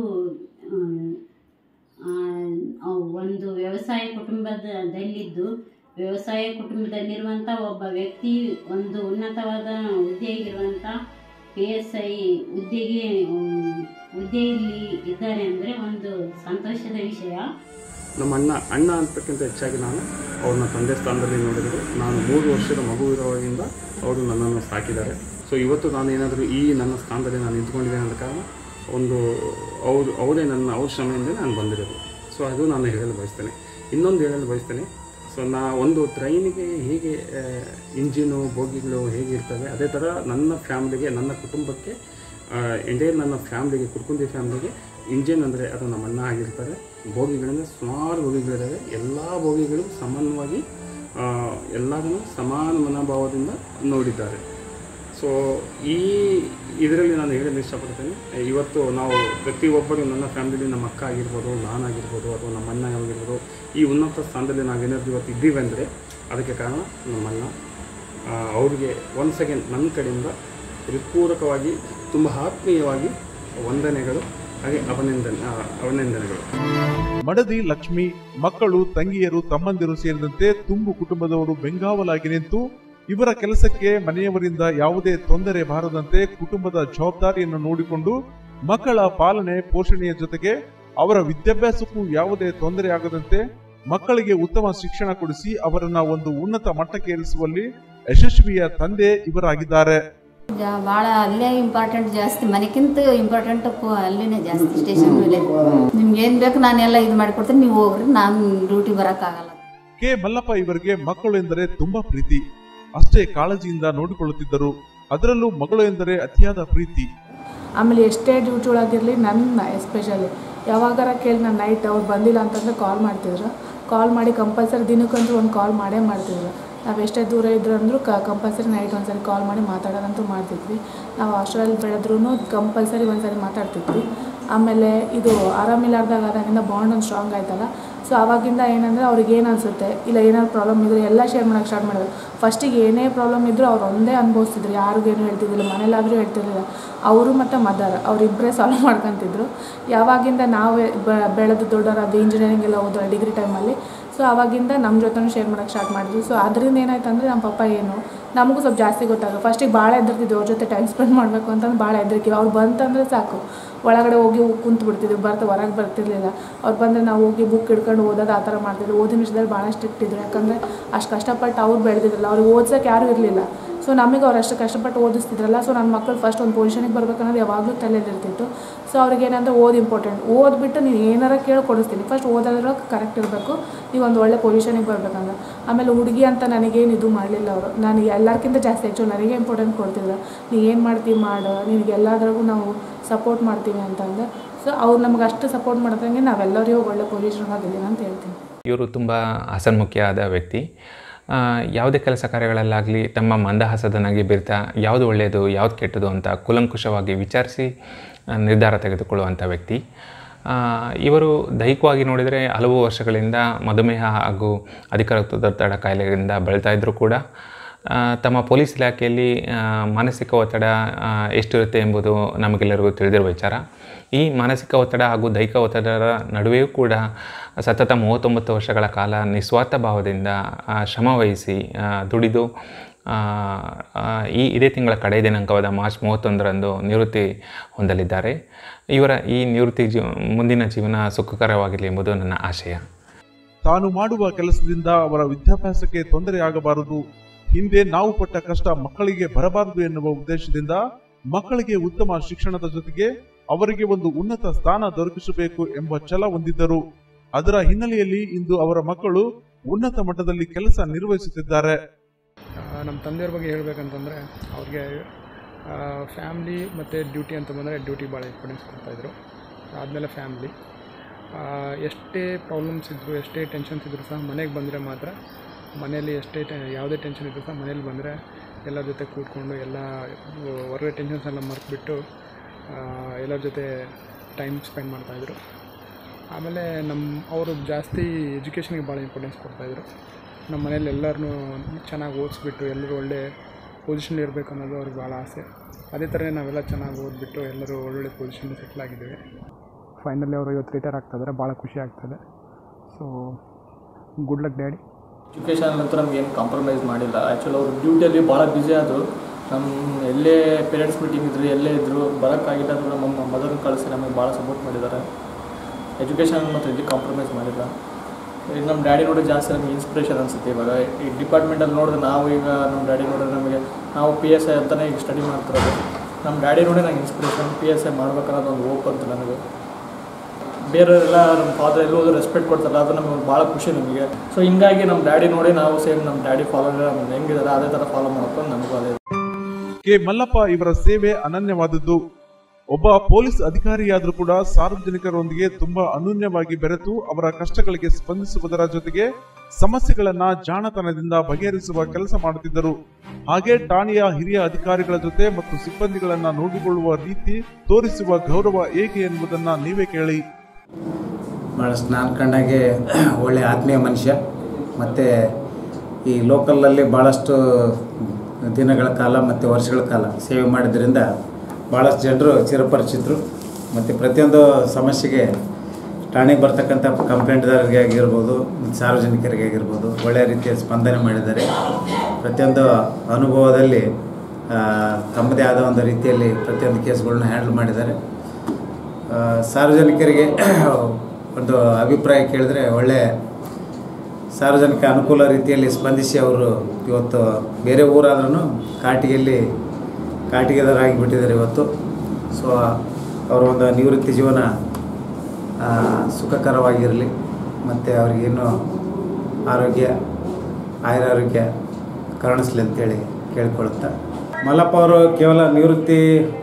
ಒಂದು ವ್ಯವಸಾಯ ಕುಟುಂಬದಲ್ಲಿದ್ದು ವ್ಯವಸಾಯ ಕುಟುಂಬದಲ್ಲಿರುವಂಥ ಒಬ್ಬ ವ್ಯಕ್ತಿ ಒಂದು ಉನ್ನತವಾದ ಹುದ್ದೆಯಾಗಿರುವಂಥ ಪಿ ಎಸ್ ಐ ಹುದ್ದೆಗೆ ಹುದ್ದೆಯಲ್ಲಿ ಇದ್ದಾರೆ ಅಂದರೆ ಒಂದು ಸಂತೋಷದ ವಿಷಯ. ನಮ್ಮ ಅಣ್ಣ ಅಣ್ಣ ಅಂತಕ್ಕಿಂತ ಹೆಚ್ಚಾಗಿ ನಾನು ಅವ್ರನ್ನ ತಂದೆ ಸ್ಥಾನದಲ್ಲಿ ನೋಡಿದರೆ, ನಾನು ಮೂರು ವರ್ಷದ ಮಗು ಇರೋವಾಗಿಂದ ಅವರು ನನ್ನನ್ನು ಸಾಕಿದ್ದಾರೆ. ಸೊ ಇವತ್ತು ನಾನು ಏನಾದರೂ ಈ ನನ್ನ ಸ್ಥಾನದಲ್ಲಿ ನಾನು ನಿಂತ್ಕೊಂಡಿದ್ದೇನೆ ಅಂತ ಕಾರಣ ಒಂದು ಅವರು ಅವರೇ ನನ್ನ ಅವ್ರ ಶ್ರಮೆಯಿಂದ ನಾನು ಬಂದಿರೋದು. ಸೊ ಅದು ನಾನು ಹೇಳಲು ಬಯಸ್ತೇನೆ. ಇನ್ನೊಂದು ಹೇಳಲು ಬಯಸ್ತೇನೆ, ಸೊ ನಾ ಒಂದು ಟ್ರೈನಿಗೆ ಹೇಗೆ ಇಂಜಿನು ಬೋಗಿಗಳು ಹೇಗೆ ಇರ್ತವೆ, ಅದೇ ಥರ ನನ್ನ ಫ್ಯಾಮ್ಲಿಗೆ, ನನ್ನ ಕುಟುಂಬಕ್ಕೆ, ಎಂಟೈರ್ ನನ್ನ ಫ್ಯಾಮ್ಲಿಗೆ, ಕುರ್ಕುಂದಿ ಫ್ಯಾಮ್ಲಿಗೆ ಇಂಜಿನ್ ಅಂದರೆ ಅದು ನಮ್ಮ ಅಣ್ಣ ಆಗಿರ್ತಾರೆ. ಬೋಗಿಗಳಿಂದ ಸುಮಾರು ಬೋಗಿಗಳಿದ್ದಾವೆ. ಎಲ್ಲ ಬೋಗಿಗಳು ಸಮಾನವಾಗಿ ಎಲ್ಲದನ್ನು ಸಮಾನ ಮನೋಭಾವದಿಂದ ನೋಡಿದ್ದಾರೆ. ಸೊ ಈ ಇದರಲ್ಲಿ ನಾನು ಹೇಳಲು ಇಷ್ಟಪಡ್ತೇನೆ, ಇವತ್ತು ನಾವು ಪ್ರತಿಯೊಬ್ಬರು ನನ್ನ ಫ್ಯಾಮಿಲಿ, ನಮ್ಮ ಅಕ್ಕ ಆಗಿರ್ಬೋದು, ನಾನಾಗಿರ್ಬೋದು ಅಥವಾ ನಮ್ಮ ಅಣ್ಣ ಆಗಿರ್ಬೋದು, ಈ ಉನ್ನತ ಸ್ಥಾನದಲ್ಲಿ ನಾವೇನಾದರೂ ಇವತ್ತು ಇದ್ದೀವಿ ಅಂದರೆ ಅದಕ್ಕೆ ಕಾರಣ ನಮ್ಮಣ್ಣ. ಅವರಿಗೆ ಒನ್ಸ್ ಅಗೇನ್ ನನ್ನ ಕಡೆಯಿಂದ ಹೃತ್ಪೂರ್ವಕವಾಗಿ ತುಂಬ ಆತ್ಮೀಯವಾಗಿ ವಂದನೆಗಳು ಹಾಗೆ ಅಭಿನಂದನೆ ಅಭಿನಂದನೆಗಳು. ಮಡದಿ ಲಕ್ಷ್ಮಿ, ಮಕ್ಕಳು, ತಂಗಿಯರು, ತಮ್ಮಂದಿರು ಸೇರಿದಂತೆ ತುಂಬು ಕುಟುಂಬದವರು ಬೆಂಗಾವಲಾಗಿ ನಿಂತು ಇವರ ಕೆಲಸಕ್ಕೆ ಮನೆಯವರಿಂದ ಯಾವುದೇ ತೊಂದರೆ ಬಾರದಂತೆ ಕುಟುಂಬದ ಜವಾಬ್ದಾರಿಯನ್ನು ನೋಡಿಕೊಂಡು ಮಕ್ಕಳ ಪಾಲನೆ ಪೋಷಣೆಯ ಜೊತೆಗೆ ಅವರ ವಿದ್ಯಾಭ್ಯಾಸಕ್ಕೂ ಯಾವುದೇ ತೊಂದರೆ ಆಗದಂತೆ ಮಕ್ಕಳಿಗೆ ಉತ್ತಮ ಶಿಕ್ಷಣ ಕೊಡಿಸಿ ಅವರನ್ನ ಒಂದು ಉನ್ನತ ಮಟ್ಟಕ್ಕೆ ಏರಿಸುವಲ್ಲಿ ಯಶಸ್ವಿಯ ತಂದೆ ಇವರಾಗಿದ್ದಾರೆ. ಭಾಳ ಅಲ್ಲೇ ಇಂಪಾರ್ಟೆಂಟ್ ಜಾಸ್ತಿ, ಮನೆಗಿಂತ ಇಂಪಾರ್ಟೆಂಟ್ ಅಲ್ಲಿನೇ ಜಾಸ್ತಿ. ಸ್ಟೇಷನ್ ಮೇಲೆ ನಿಮ್ಗೆ ಏನ್ ಬೇಕು ನಾನೆಲ್ಲ ಇದು ಮಾಡಿಕೊಡ್ತೀನಿ, ನೀವು ಹೋಗ್ರಿ, ನಾನು ಡ್ಯೂಟಿ ಬರೋಕ್ಕಾಗಲ್ಲ. ಕೆ ಮಲ್ಲಪ್ಪ ಇವರಿಗೆ ಮಕ್ಕಳು ಎಂದರೆ ತುಂಬಾ ಪ್ರೀತಿ, ಅಷ್ಟೇ ಕಾಳಜಿಯಿಂದ ನೋಡಿಕೊಳ್ಳುತ್ತಿದ್ದರು. ಅದರಲ್ಲೂ ಮಗಳು ಎಂದರೆ ಅತಿಯಾದ ಪ್ರೀತಿ. ಆಮೇಲೆ ಎಷ್ಟೇ ಡ್ಯೂಟಿ ಒಳಗಿರಲಿ ನನ್ನ ಎಸ್ಪೆಷಲಿ ಯಾವಾಗಾರ ಕೇಳಿ ನಾನು ನೈಟ್ ಅವ್ರು ಬಂದಿಲ್ಲ ಅಂತಂದರೆ ಕಾಲ್ ಮಾಡ್ತಿದ್ರು. ಕಾಲ್ ಮಾಡಿ ಕಂಪಲ್ಸರಿ ದಿನಕ್ಕಂತೂ ಒಂದು ಕಾಲ್ ಮಾಡೇ ಮಾಡ್ತಿದ್ರು. ನಾವು ಎಷ್ಟೇ ದೂರ ಇದ್ರು ಅಂದರೂ ಕ ಕಂಪಲ್ಸರಿ ನೈಟ್ ಒಂದು ಸರಿ ಕಾಲ್ ಮಾಡಿ ಮಾತಾಡೋದಂತೂ ಮಾಡ್ತಿದ್ವಿ. ನಾವು ಹಾಸ್ಟೆಲಲ್ಲಿ ಬೆಳೆದ್ರೂ ಕಂಪಲ್ಸರಿ ಒಂದು ಸರಿ ಮಾತಾಡ್ತಿದ್ವಿ. ಆಮೇಲೆ ಇದು ಆರಾಮಿಲ್ಲಾರ್ದಾಗ ಅದಾಗಿಂದ ಬಾಂಡ್ ಒಂದು ಸ್ಟ್ರಾಂಗ್ ಆಯ್ತಲ್ಲ, ಸೊ ಆವಾಗಿಂದ ಏನಂದರೆ ಅವ್ರಿಗೆ ಏನು ಅನಿಸುತ್ತೆ, ಇಲ್ಲ ಏನಾದ್ರು ಪ್ರಾಬ್ಲಮ್ ಇದ್ದರೆ ಎಲ್ಲ ಶೇರ್ ಮಾಡೋಕ್ಕೆ ಸ್ಟಾರ್ಟ್ ಮಾಡಿದ್ರು. ಫಸ್ಟಿಗೆ ಏನೇ ಪ್ರಾಬ್ಲಮ್ ಇದ್ದರೂ ಅವ್ರು ಒಂದೇ ಅನುಭವಿಸ್ತಿದ್ರು, ಯಾರಿಗೇನು ಹೇಳ್ತಿದ್ದಿಲ್ಲ, ಮನೇಲಾದರೂ ಹೇಳ್ತಿರ್ಲಿಲ್ಲ. ಅವರು ಮತ್ತು ಮದರ್ ಅವರಿಬ್ಬರೇ ಸಾಲ್ವ್ ಮಾಡ್ಕೊತಿದ್ರು. ಯಾವಾಗಿಂದ ನಾವೇ ಬೆಳೆದು ದೊಡ್ಡವರಾದ ಇಂಜಿನಿಯರಿಂಗ್ ಎಲ್ಲ ಹೋದ್ರೆ ಡಿಗ್ರಿ ಟೈಮಲ್ಲಿ, ಸೊ ಆವಾಗಿಂದ ನಮ್ಮ ಜೊತೆನೂ ಶೇರ್ ಮಾಡೋಕ್ಕೆ ಸ್ಟಾರ್ಟ್ ಮಾಡಿದ್ವಿ. ಸೊ ಅದರಿಂದ ಏನಾಯ್ತು ಅಂದರೆ ನಮ್ಮ ಪಪ್ಪ ಏನು ನಮಗೂ ಸ್ವಲ್ಪ ಜಾಸ್ತಿ ಗೊತ್ತಾಗ. ಫಸ್ಟಿಗೆ ಭಾಳ ಹೆದರ್ತಿದ್ವಿ, ಅವ್ರ ಜೊತೆ ಟೈಮ್ ಸ್ಪೆಂಡ್ ಮಾಡಬೇಕು ಅಂತಂದು ಭಾಳ ಹೆದರ್ತೀವಿ. ಅವ್ರು ಬಂತಂದರೆ ಸಾಕು ಒಳಗಡೆ ಹೋಗಿ ಕುಂತು ಬಿಡ್ತಿದ್ವಿ, ಬರ್ತಾ ಹೊರಗೆ ಬರ್ತಿರ್ಲಿಲ್ಲ. ಅವ್ರು ಬಂದರೆ ನಾವು ಹೋಗಿ ಬುಕ್ ಹಿಡ್ಕೊಂಡು ಓದೋದು ಆ ಥರ ಮಾಡ್ತಿದ್ವಿ. ಓದಿನ ವಿಷಯದಲ್ಲಿ ಭಾಳ ಸ್ಟ್ರಿಕ್ಟ್ ಇದ್ರು, ಯಾಕಂದರೆ ಅಷ್ಟು ಕಷ್ಟಪಟ್ಟು ಅವ್ರು ಬೆಳೆದಿದ್ರಲ್ಲ, ಅವ್ರಿಗೆ ಓದ್ಸೋಕ್ಕೆ ಯಾರೂ ಇರಲಿಲ್ಲ. ಸೊ ನಮಗೆ ಅವ್ರು ಅಷ್ಟು ಕಷ್ಟಪಟ್ಟು ಓದಿಸ್ತಿದ್ರಲ್ಲ. ಸೊ ನನ್ನ ಮಕ್ಕಳು ಫಸ್ಟ್ ಒಂದು ಪೊಸಿಷನಿಗೆ ಬರ್ಬೇಕನ್ನೋದು ಯಾವಾಗಲೂ ತಲೆಯಲ್ಲಿರ್ತಿತ್ತು. ಸೊ ಅವ್ರಿಗೆ ಏನಂದರೆ ಓದ್ ಇಂಪಾರ್ಟೆಂಟ್, ಓದ್ಬಿಟ್ಟು ನೀವು ಏನಾರ ಕೇಳಿ ಕೊಡಿಸ್ತೀನಿ, ಫಸ್ಟ್ ಓದೋದ್ರೊಳಗೆ ಕರೆಕ್ಟ್ ಇರಬೇಕು, ನೀವು ಒಂದು ಒಳ್ಳೆ ಪೊಸಿಷನಿಗೆ ಬರ್ಬೇಕಂದ್ರೆ. ಆಮೇಲೆ ಹುಡುಗಿ ಅಂತ ನನಗೇನು ಇದು ಮಾಡಲಿಲ್ಲ ಅವರು, ನನಗೆ ಎಲ್ಲರಿಗಿಂತ ಜಾಸ್ತಿ ಆ್ಯಕ್ಚುಲಿ ನನಗೆ ಇಂಪಾರ್ಟೆಂಟ್ ಕೊಡ್ತಿದ್ರು. ನೀವು ಏನು ಮಾಡ್ತೀವಿ ಮಾಡು, ನಿನಗೆ ಎಲ್ಲದ್ರಾಗೂ ನಾವು ಸಪೋರ್ಟ್ ಮಾಡ್ತೀವಿ ಅಂತಂದು. ಸೊ ಅವ್ರು ನಮ್ಗೆ ಅಷ್ಟು ಸಪೋರ್ಟ್ ಮಾಡೋದಂಗೆ ನಾವೆಲ್ಲರಿಗೂ ಒಳ್ಳೆ ಪೊಸಿಷನ್ಗೆ ಆಗಿದ್ದೀವಿ ಅಂತ ಹೇಳ್ತೀನಿ. ಇವರು ತುಂಬ ಹಸನ್ಮುಖಿಯಾದ ವ್ಯಕ್ತಿ. ಯಾವುದೇ ಕೆಲಸ ಕಾರ್ಯಗಳಲ್ಲಾಗಲಿ ತಮ್ಮ ಮಂದಹಾಸದನಾಗಿ ಬಿರ್ತಾ ಯಾವುದು ಒಳ್ಳೆಯದು ಯಾವುದು ಕೆಟ್ಟದು ಅಂತ ಕೂಲಂಕುಷವಾಗಿ ವಿಚಾರಿಸಿ ನಿರ್ಧಾರ ತೆಗೆದುಕೊಳ್ಳುವಂಥ ವ್ಯಕ್ತಿ. ಇವರು ದೈಹಿಕವಾಗಿ ನೋಡಿದರೆ ಹಲವು ವರ್ಷಗಳಿಂದ ಮಧುಮೇಹ ಹಾಗೂ ಅಧಿಕ ರಕ್ತದೊತ್ತಡ ಕಾಯಿಲೆಯಿಂದ ಬಳಲ್ತಾ ಇದ್ದರೂ ಕೂಡ ತಮ್ಮ ಪೊಲೀಸ್ ಇಲಾಖೆಯಲ್ಲಿ ಮಾನಸಿಕ ಒತ್ತಡ ಎಷ್ಟಿರುತ್ತೆ ಎಂಬುದು ನಮಗೆಲ್ಲರಿಗೂ ತಿಳಿದಿರುವ ವಿಚಾರ. ಈ ಮಾನಸಿಕ ಒತ್ತಡ ಹಾಗೂ ದೈಹಿಕ ಒತ್ತಡದ ನಡುವೆಯೂ ಕೂಡ ಸತತ ಮೂವತ್ತೊಂಬತ್ತು ವರ್ಷಗಳ ಕಾಲ ನಿಸ್ವಾರ್ಥ ಭಾವದಿಂದ ಶ್ರಮವಹಿಸಿ ದುಡಿದು ಈ ಇದೇ ತಿಂಗಳ ಕಡೆ ದಿನಾಂಕವಾದ ಮಾರ್ಚ್ ಮೂವತ್ತೊಂದರಂದು ನಿವೃತ್ತಿ ಹೊಂದಲಿದ್ದಾರೆ. ಇವರ ಈ ನಿವೃತ್ತಿ ಜೀವ ಮುಂದಿನ ಜೀವನ ಸುಖಕರವಾಗಿರಲಿ ಎಂಬುದು ನನ್ನ ಆಶಯ. ತಾನು ಮಾಡುವ ಕೆಲಸದಿಂದ ಅವರ ವಿದ್ಯಾಭ್ಯಾಸಕ್ಕೆ ತೊಂದರೆಯಾಗಬಾರದು, ಹಿಂದೆ ನಾವು ಪಟ್ಟ ಕಷ್ಟ ಮಕ್ಕಳಿಗೆ ಬರಬಾರದು ಎನ್ನುವ ಉದ್ದೇಶದಿಂದ ಮಕ್ಕಳಿಗೆ ಉತ್ತಮ ಶಿಕ್ಷಣದ ಜೊತೆಗೆ ಅವರಿಗೆ ಒಂದು ಉನ್ನತ ಸ್ಥಾನ ದೊರಕಿಸಬೇಕು ಎಂಬ ಛಲ ಹೊಂದಿದ್ದರು. ಅದರ ಹಿನ್ನೆಲೆಯಲ್ಲಿ ಇಂದು ಅವರ ಮಕ್ಕಳು ಉನ್ನತ ಮಟ್ಟದಲ್ಲಿ ಕೆಲಸ ನಿರ್ವಹಿಸುತ್ತಿದ್ದಾರೆ. ನಮ್ಮ ತಂದೆಯವ್ರ ಬಗ್ಗೆ ಹೇಳಬೇಕಂತಂದರೆ ಅವ್ರಿಗೆ ಫ್ಯಾಮ್ಲಿ ಮತ್ತು ಡ್ಯೂಟಿ ಅಂತ ಬಂದರೆ ಡ್ಯೂಟಿ ಭಾಳ ಇಂಪಾರ್ಟೆನ್ಸ್ ಕೊಡ್ತಾಯಿದ್ರು. ಆದಮೇಲೆ ಫ್ಯಾಮ್ಲಿ, ಎಷ್ಟೇ ಪ್ರಾಬ್ಲಮ್ಸ್ ಇದ್ದರೂ ಎಷ್ಟೇ ಟೆನ್ಷನ್ಸ್ ಇದ್ದರೂ ಸಹ ಮನೆಗೆ ಬಂದರೆ ಮಾತ್ರ, ಮನೆಯಲ್ಲಿ ಎಷ್ಟೇ ಟೆ ಯಾವುದೇ ಟೆನ್ಷನ್ ಇದ್ದರೂ ಸಹ ಮನೇಲಿ ಬಂದರೆ ಎಲ್ಲರ ಜೊತೆ ಕೂತ್ಕೊಂಡು ಎಲ್ಲ ಹೊರಗಡೆ ಟೆನ್ಷನ್ಸ್ ಎಲ್ಲ ಮರೆತುಬಿಟ್ಟು ಎಲ್ಲರ ಜೊತೆ ಟೈಮ್ ಸ್ಪೆಂಡ್ ಮಾಡ್ತಾಯಿದ್ರು. ಆಮೇಲೆ ನಮ್ಮ ಅವರು ಜಾಸ್ತಿ ಎಜುಕೇಷನ್ಗೆ ಭಾಳ ಇಂಪಾರ್ಟೆನ್ಸ್ ಕೊಡ್ತಾಯಿದ್ರು. ನಮ್ಮ ಮನೇಲಿ ಎಲ್ಲರನ್ನೂ ಚೆನ್ನಾಗಿ ಓದಿಸ್ಬಿಟ್ಟು ಎಲ್ಲರೂ ಒಳ್ಳೆ ಪೊಸಿಷನ್ ಇರಬೇಕು ಅನ್ನೋದು ಅವ್ರಿಗೆ ಭಾಳ ಆಸೆ. ಅದೇ ಥರನೇ ನಾವೆಲ್ಲ ಚೆನ್ನಾಗಿ ಓದ್ಬಿಟ್ಟು ಎಲ್ಲರೂ ಒಳ್ಳೊಳ್ಳೆ ಪೊಸಿಷನ್ ಸೆಟ್ಲ್ ಆಗಿದ್ದೇವೆ. ಫೈನಲಿ ಅವರು ಇವತ್ತು ರಿಟೈರ್ ಆಗ್ತಾಯಿದ್ದಾರೆ, ಭಾಳ ಖುಷಿ ಆಗ್ತದೆ. So good luck daddy. Education ಅಂತೂ ನಮ್ಗೆ ಏನು ಕಾಂಪ್ರಮೈಸ್ ಮಾಡಿಲ್ಲ. ಆ್ಯಕ್ಚುಲಿ ಅವರು ಡ್ಯೂಟಿಯಲ್ಲಿ ಭಾಳ ಬ್ಯುಸಿ ಆದರು. ನಮ್ಮ ಎಲ್ಲೇ ಪೇರೆಂಟ್ಸ್ ಮೀಟಿಂಗ್ ಇದ್ದರು ಎಲ್ಲೇ ಇದ್ದರು ಬರೋಕ್ಕಾಗಿಲ್ಲ ಅಂದರೂ ನಮ್ಮ ಮದರ್ನ ಕಳಿಸಿ ನಮಗೆ ಭಾಳ ಸಪೋರ್ಟ್ ಮಾಡಿದ್ದಾರೆ. ಎಜುಕೇಷನ್ ಮಾತ್ರ ಇಲ್ಲಿ ಕಾಂಪ್ರಮೈಸ್ ಮಾಡಿಲ್ಲ. ಈಗ ನಮ್ಮ ಡ್ಯಾಡಿ ನೋಡಿದ್ರೆ ಜಾಸ್ತಿ ನಮಗೆ ಇನ್ಸ್ಪಿರೇಷನ್ ಅನಿಸುತ್ತೆ. ಇವಾಗ ಈ ಡಿಪಾರ್ಟ್ಮೆಂಟಲ್ಲಿ ನೋಡಿದ್ರೆ ನಾವು ಈಗ ನಮ್ಮ ಡ್ಯಾಡಿ ನೋಡಿದ್ರೆ ನಮಗೆ ನಾವು ಪಿ ಎಸ್ ಐ ಅಂತಲೇ ಈಗ ಸ್ಟಡಿ ಮಾಡ್ತಿರೋದು. ನಮ್ಮ ಡ್ಯಾಡಿ ನೋಡಿ ನಂಗೆ ಇನ್ಸ್ಪಿರೇಷನ್, ಪಿ ಎಸ್ ಐ ಮಾಡ್ಬೇಕನ್ನೋದು ಒಂದು ಹೋಪ್ ಅಂತ ನನಗೆ. ಬೇರೆಯವರೆಲ್ಲ ನಮ್ಮ ಫಾದರ್ ಎಲ್ಲೋದು ರೆಸ್ಪೆಕ್ಟ್ ಕೊಡ್ತಾರಲ್ಲ, ಅದು ನಮಗೆ ಭಾಳ ಖುಷಿ ನಮಗೆ. ಸೊ ಹಿಂಗಾಗಿ ನಮ್ಮ ಡ್ಯಾಡಿ ನೋಡಿ ನಾವು ಸೇಮ್ ನಮ್ಮ ಡ್ಯಾಡಿ ಫಾಲೋ ನಮ್ಗೆ ಹೆಂಗಿದ್ದಾರೆ ಅದೇ ಥರ ಫಾಲೋ ಮಾಡ್ಕೊಂಡು ನಮಗೂ ಅದೇ. ಕೆ ಮಲ್ಲಪ್ಪ ಇವರ ಸೇವೆ ಅನನ್ಯವಾದದ್ದು. ಒಬ್ಬ ಪೊಲೀಸ್ ಅಧಿಕಾರಿಯಾದರೂ ಕೂಡ ಸಾರ್ವಜನಿಕರೊಂದಿಗೆ ತುಂಬಾ ಅನೂನ್ಯವಾಗಿ ಬೆರೆತು ಅವರ ಕಷ್ಟಗಳಿಗೆ ಸ್ಪಂದಿಸುವುದರ ಜೊತೆಗೆ ಸಮಸ್ಯೆಗಳನ್ನ ಜಾಣತನದಿಂದ ಬಗೆಹರಿಸುವ ಕೆಲಸ ಮಾಡುತ್ತಿದ್ದರು. ಹಾಗೆ ಠಾಣೆಯ ಹಿರಿಯ ಅಧಿಕಾರಿಗಳ ಜೊತೆ ಮತ್ತು ಸಿಬ್ಬಂದಿಗಳನ್ನ ನೋಡಿಕೊಳ್ಳುವ ರೀತಿ, ತೋರಿಸುವ ಗೌರವ ಹೇಗೆ ಎನ್ನುವುದನ್ನ ನೀವೇ ಕೇಳಿ. ಭಾಳಷ್ಟು ನಾನು ಕಂಡಾಗೆ ಒಳ್ಳೆಯ ಆತ್ಮೀಯ ಮನುಷ್ಯ. ಮತ್ತು ಈ ಲೋಕಲಲ್ಲಿ ಭಾಳಷ್ಟು ದಿನಗಳ ಕಾಲ ಮತ್ತು ವರ್ಷಗಳ ಕಾಲ ಸೇವೆ ಮಾಡಿದ್ರಿಂದ ಭಾಳಷ್ಟು ಜನರು ಚಿರಪರಿಚಿತರು. ಮತ್ತು ಪ್ರತಿಯೊಂದು ಸಮಸ್ಯೆಗೆ ಠಾಣೆಗೆ ಬರ್ತಕ್ಕಂಥ ಕಂಪ್ಲೇಂಟ್ದಾರರಿಗೆ ಆಗಿರ್ಬೋದು, ಸಾರ್ವಜನಿಕರಿಗೆ ಆಗಿರ್ಬೋದು ಒಳ್ಳೆಯ ರೀತಿಯ ಸ್ಪಂದನೆ ಮಾಡಿದ್ದಾರೆ. ಪ್ರತಿಯೊಂದು ಅನುಭವದಲ್ಲಿ ತಮ್ಮದೇ ಆದ ಒಂದು ರೀತಿಯಲ್ಲಿ ಪ್ರತಿಯೊಂದು ಕೇಸ್ಗಳನ್ನ ಹ್ಯಾಂಡಲ್ ಮಾಡಿದ್ದಾರೆ. ಸಾರ್ವಜನಿಕರಿಗೆ ಒಂದು ಅಭಿಪ್ರಾಯ ಕೇಳಿದ್ರೆ ಒಳ್ಳೆಯ ಸಾರ್ವಜನಿಕ ಅನುಕೂಲ ರೀತಿಯಲ್ಲಿ ಸ್ಪಂದಿಸಿ ಅವರು ಇವತ್ತು ಬೇರೆ ಊರಾದ್ರೂ ಕಾಟಿಗೆಯಲ್ಲಿ ಕಾಟಿಗೆದಾರಾಗಿ ಬಿಟ್ಟಿದ್ದಾರೆ ಇವತ್ತು. ಸೊ ಅವರ ಒಂದು ನಿವೃತ್ತಿ ಜೀವನ ಸುಖಕರವಾಗಿರಲಿ ಮತ್ತು ಅವ್ರಿಗೇನು ಆರೋಗ್ಯ ಆಯುರಾರೋಗ್ಯ ಕರುಣಿಸಲಿ ಅಂತೇಳಿ ಕೇಳ್ಕೊಳುತ್ತಾ, ಮಲ್ಲಪ್ಪ ಅವರು ಕೇವಲ ನಿವೃತ್ತಿ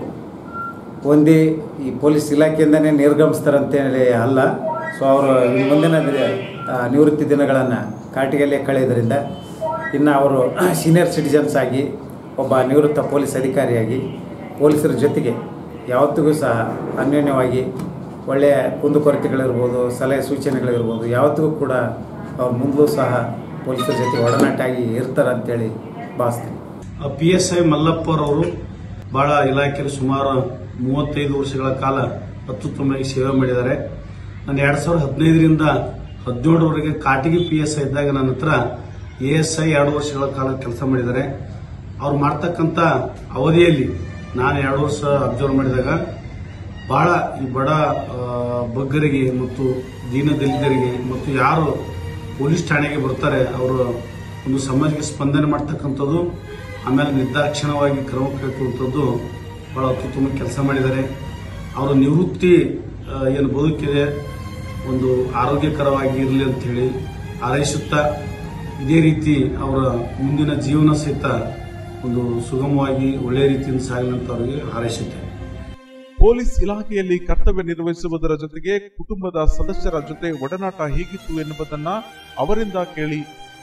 ಹೊಂದಿ ಈ ಪೊಲೀಸ್ ಇಲಾಖೆಯಿಂದನೇ ನಿರ್ಗಮಿಸ್ತಾರಂತೇಳಿ ಅಲ್ಲ. ಸೊ ಅವರು ಮುಂದಿನ ನಿವೃತ್ತಿ ದಿನಗಳನ್ನು ಕಾಟಿಗೆಲ್ಲೇ ಕಳೆಯೋದ್ರಿಂದ ಇನ್ನು ಅವರು ಸೀನಿಯರ್ ಸಿಟಿಜನ್ಸ್ ಆಗಿ ಒಬ್ಬ ನಿವೃತ್ತ ಪೊಲೀಸ್ ಅಧಿಕಾರಿಯಾಗಿ ಪೊಲೀಸರ ಜೊತೆಗೆ ಯಾವತ್ತಿಗೂ ಸಹ ಅನ್ಯೋನ್ಯವಾಗಿ ಒಳ್ಳೆಯ ಕುಂದುಕೊರತೆಗಳಿರ್ಬೋದು, ಸಲಹೆ ಸೂಚನೆಗಳಿರ್ಬೋದು ಯಾವತ್ತಿಗೂ ಕೂಡ ಅವ್ರು ಮುಂದೂ ಸಹ ಪೊಲೀಸರ ಜೊತೆ ಒಡನಾಟ ಆಗಿ ಇರ್ತಾರೆ ಅಂತೇಳಿ ಭಾವಿಸ್ತೀನಿ. ಪಿ ಎಸ್ ಐ ಮಲ್ಲಪ್ಪರವರು ಭಾಳ ಇಲಾಖೆಯಲ್ಲಿ ಸುಮಾರು ಮೂವತ್ತೈದು ವರ್ಷಗಳ ಕಾಲ ಅತ್ಯುತ್ತಮವಾಗಿ ಸೇವೆ ಮಾಡಿದ್ದಾರೆ. ನಾನು ಎರಡು ಸಾವಿರದ ಹದಿನೈದರಿಂದ ಹದಿನೇಳರವರೆಗೆ ಕಾಟಿಗೆ ಪಿ ಎಸ್ ಐ ಇದ್ದಾಗ ನನ್ನ ಹತ್ರ ಎ ಎಸ್ ಐ ಎರಡು ವರ್ಷಗಳ ಕಾಲ ಕೆಲಸ ಮಾಡಿದ್ದಾರೆ. ಅವ್ರು ಮಾಡ್ತಕ್ಕಂಥ ಅವಧಿಯಲ್ಲಿ ನಾನು ಎರಡು ವರ್ಷ ಅಬ್ಸರ್ವ್ ಮಾಡಿದಾಗ ಬಹಳ ಈ ಬಡ ಬಗ್ಗರಿಗೆ ಮತ್ತು ದೀನದಲಿತರಿಗೆ ಮತ್ತು ಯಾರು ಪೊಲೀಸ್ ಠಾಣೆಗೆ ಬರ್ತಾರೆ ಅವರು ಒಂದು ಸಮಾಜಕ್ಕೆ ಸ್ಪಂದನೆ ಮಾಡ್ತಕ್ಕಂಥದ್ದು, ಆಮೇಲೆ ನಿರ್ದಾಕ್ಷಿಣ್ಯವಾಗಿ ಕ್ರಮ ಕೈಗೊಳ್ಳುವಂಥದ್ದು ಬಹಳ ಅತ್ಯುತ್ತಮ ಕೆಲಸ ಮಾಡಿದ್ದಾರೆ. ಅವರ ನಿವೃತ್ತಿ ಏನು ಬದುಕಿದೆ ಒಂದು ಆರೋಗ್ಯಕರವಾಗಿ ಇರಲಿ ಅಂಥೇಳಿ ಹಾರೈಸುತ್ತಾ, ಇದೇ ರೀತಿ ಅವರ ಮುಂದಿನ ಜೀವನ ಸಹಿತ ಒಂದು ಸುಗಮವಾಗಿ ಒಳ್ಳೆಯ ರೀತಿಯಿಂದ ಸಾಗಲಿ ಅಂತ ಅವರಿಗೆ ಹಾರೈಸುತ್ತೇನೆ. ಪೊಲೀಸ್ ಇಲಾಖೆಯಲ್ಲಿ ಕರ್ತವ್ಯ ನಿರ್ವಹಿಸುವುದರ ಜೊತೆಗೆ ಕುಟುಂಬದ ಸದಸ್ಯರ ಜೊತೆ ಒಡನಾಟ ಹೇಗಿತ್ತು ಎನ್ನುವುದನ್ನ ಅವರಿಂದ ಕೇಳಿ.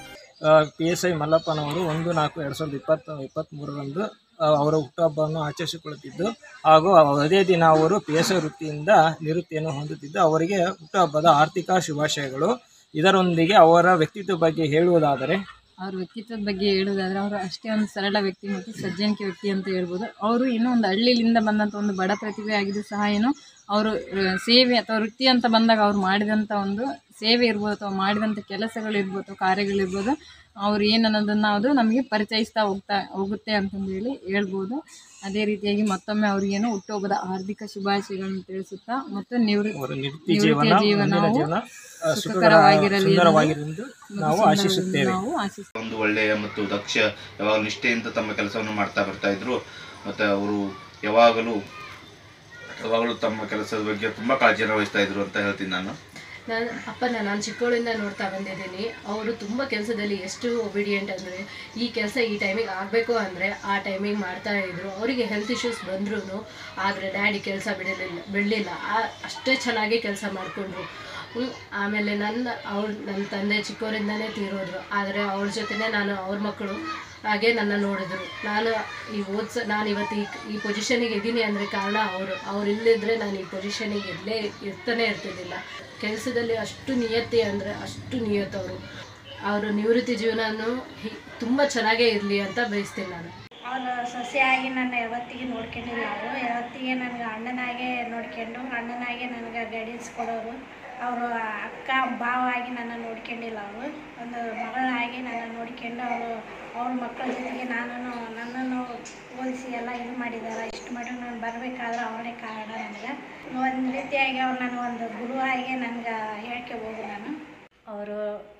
ಪಿ ಎಸ್ ಐ ಮಲ್ಲಪ್ಪನವರು ಒಂದು ನಾಲ್ಕು ಎರಡು ಸಾವಿರದ ಇಪ್ಪತ್ತ ಇಪ್ಪತ್ತ್ಮೂರರಂದು ಅವರ ಹುಟ್ಟುಹಬ್ಬವನ್ನು ಆಚರಿಸಿಕೊಳ್ಳುತ್ತಿದ್ದು ಹಾಗೂ ಅದೇ ದಿನ ಅವರು ಪಿ ಎಸ್ ಐ ವೃತ್ತಿಯಿಂದ ನಿವೃತ್ತಿಯನ್ನು ಹೊಂದುತ್ತಿದ್ದು ಅವರಿಗೆ ಹುಟ್ಟುಹಬ್ಬದ ಆರ್ಥಿಕ ಶುಭಾಶಯಗಳು. ಇದರೊಂದಿಗೆ ಅವರ ವ್ಯಕ್ತಿತ್ವ ಬಗ್ಗೆ ಹೇಳುವುದಾದರೆ ಅವ್ರ ವ್ಯಕ್ತಿತ್ವದ ಬಗ್ಗೆ ಹೇಳೋದಾದರೆ ಅವರು ಅಷ್ಟೇ ಒಂದು ಸರಳ ವ್ಯಕ್ತಿ ಮತ್ತು ಸಜ್ಜನಿಕೆ ವ್ಯಕ್ತಿ ಅಂತ ಹೇಳ್ಬೋದು. ಅವರು ಇನ್ನೂ ಒಂದು ಹಳ್ಳಿಯಿಂದ ಬಂದಂಥ ಒಂದು ಬಡ ಪ್ರತಿಭೆ ಆಗಿದ್ದು ಸಹ ಏನು ಅವರು ಸೇವೆ ಅಥವಾ ವೃತ್ತಿ ಅಂತ ಬಂದಾಗ ಅವ್ರು ಮಾಡಿದಂಥ ಒಂದು ಸೇವೆ ಇರ್ಬೋದು ಅಥವಾ ಮಾಡಿದಂಥ ಕೆಲಸಗಳಿರ್ಬೋದು ಕಾರ್ಯಗಳಿರ್ಬೋದು ಅವ್ರು ಏನು ಅನ್ನೋದನ್ನು ಅದು ನಮಗೆ ಪರಿಚಯಿಸ್ತಾ ಹೋಗ್ತಾ ಹೋಗುತ್ತೆ ಅಂತಂದೇಳಿ ಹೇಳ್ಬೋದು. ಅದೇ ರೀತಿಯಾಗಿ ಮತ್ತೊಮ್ಮೆ ಅವ್ರಿಗೇನು ಹುಟ್ಟುಹಬ್ಬದ ಆರ್ಥಿಕ ಶುಭಾಶಯಗಳನ್ನು ತಿಳಿಸುತ್ತಾ ಮತ್ತು ನಿವೃತ್ತಿ ಜೀವನವು ಸುಖಕರವಾಗಿರಲಿ ನಾವು ಆಶಿಸುತ್ತೇವೆ. ಒಂದು ಒಳ್ಳೆಯ ಮತ್ತು ದಕ್ಷ ಯಾವಾಗ ನಿಷ್ಠೆಯಿಂದ ತಮ್ಮ ಕೆಲಸವನ್ನು ಮಾಡ್ತಾ ಬರ್ತಾ ಇದ್ರು. ಮತ್ತು ಅವರು ಯಾವಾಗಲೂ ಯಾವಾಗಲೂ ತಮ್ಮ ಕೆಲಸದ ಬಗ್ಗೆ ತುಂಬ ಕಾಳಜಿಯನ್ನು ವಹಿಸ್ತಾ ಇದ್ರು ಅಂತ ಹೇಳ್ತೀನಿ ನಾನು. ನಾನು ಅಪ್ಪನ ನಾನು ಚಿಕ್ಕವಳಿಂದ ನೋಡ್ತಾ ಬಂದಿದ್ದೀನಿ. ಅವರು ತುಂಬ ಕೆಲಸದಲ್ಲಿ ಎಷ್ಟು ಒಬಿಡಿಯೆಂಟ್ ಅಂದರೆ ಈ ಕೆಲಸ ಈ ಟೈಮಿಗೆ ಆಗಬೇಕು ಅಂದರೆ ಆ ಟೈಮಿಗೆ ಮಾಡ್ತಾಯಿದ್ರು. ಅವರಿಗೆ ಹೆಲ್ತ್ ಇಶ್ಯೂಸ್ ಬಂದ್ರೂ ಆದರೆ ಡ್ಯಾಡಿ ಕೆಲಸ ಬಿಡಲಿಲ್ಲ ಬಿಡಲಿಲ್ಲ ಅಷ್ಟೇ ಚೆನ್ನಾಗಿ ಕೆಲಸ ಮಾಡಿಕೊಂಡ್ರು. ಆಮೇಲೆ ನನ್ನ ಅವ್ರು ನನ್ನ ತಂದೆ ಚಿಕ್ಕವರಿಂದನೇ ತೀರೋದ್ರು. ಆದರೆ ಅವ್ರ ಜೊತೆನೇ ನಾನು ಅವ್ರ ಮಕ್ಕಳು ಹಾಗೆ ನನ್ನ ನೋಡಿದ್ರು. ನಾನು ಈ ಓದ್ಸ ನಾನು ಇವತ್ತು ಈ ಈ ಪೊಸಿಷನಿಗೆ ಇದ್ದೀನಿ ಅಂದರೆ ಕಾರಣ ಅವರು ಅವ್ರು ಇಲ್ಲಿದ್ದರೆ ನಾನು ಈ ಪೊಸಿಷನಿಗೆ ಇರಲೇ ಇರ್ತಾನೆ ಇರ್ತಿದ್ದಿಲ್ಲ. ಕೆಲಸದಲ್ಲಿ ಅಷ್ಟು ನಿಯತ್ತಿ ಅಂದರೆ ಅಷ್ಟು ನಿಯತ್ತು ಅವರು. ಅವರು ನಿವೃತ್ತಿ ಜೀವನನೂ ತುಂಬ ಚೆನ್ನಾಗೇ ಇರಲಿ ಅಂತ ಬಯಸ್ತೀನಿ ನಾನು. ಅವರು ಸೊಸೆಯಾಗಿ ನನ್ನ ಯಾವತ್ತಿಗೆ ನೋಡ್ಕೊಂಡಿಲ್ಲ. ಅವರು ಯಾವತ್ತಿಗೆ ನನಗೆ ಅಣ್ಣನಾಗೆ ನೋಡ್ಕೊಂಡು ಅಣ್ಣನಾಗೆ ನನಗೆ ಗೈಡೆನ್ಸ್ ಕೊಡೋರು. ಅವರು ಅಕ್ಕ ಭಾವ ಆಗಿ ನನ್ನ ನೋಡ್ಕೊಂಡಿಲ್ಲ. ಅವರು ಒಂದು ಮಗಳಾಗಿ ನನ್ನ ನೋಡ್ಕೊಂಡು ಅವರು ಅವ್ರ ಮಕ್ಕಳ ಜೊತೆಗೆ ನಾನು ನನ್ನನ್ನು ಹೋಲಿಸಿ ಎಲ್ಲ ಇದು ಮಾಡಿದ್ದಾರೆ. ಇಷ್ಟು ಮಟ್ಟಿಗೆ ನಾನು ಬರಬೇಕಾದ್ರೆ ಅವರೇ ಕಾರಣ ನನಗೆ. ಒಂದು ರೀತಿಯಾಗಿ ಅವ್ರು ನನಗೆ ಒಂದು ಗುರುವಾಗಿ ನನಗೆ ಹೇಳ್ಕೋಬೋದು ನಾನು. ಅವರು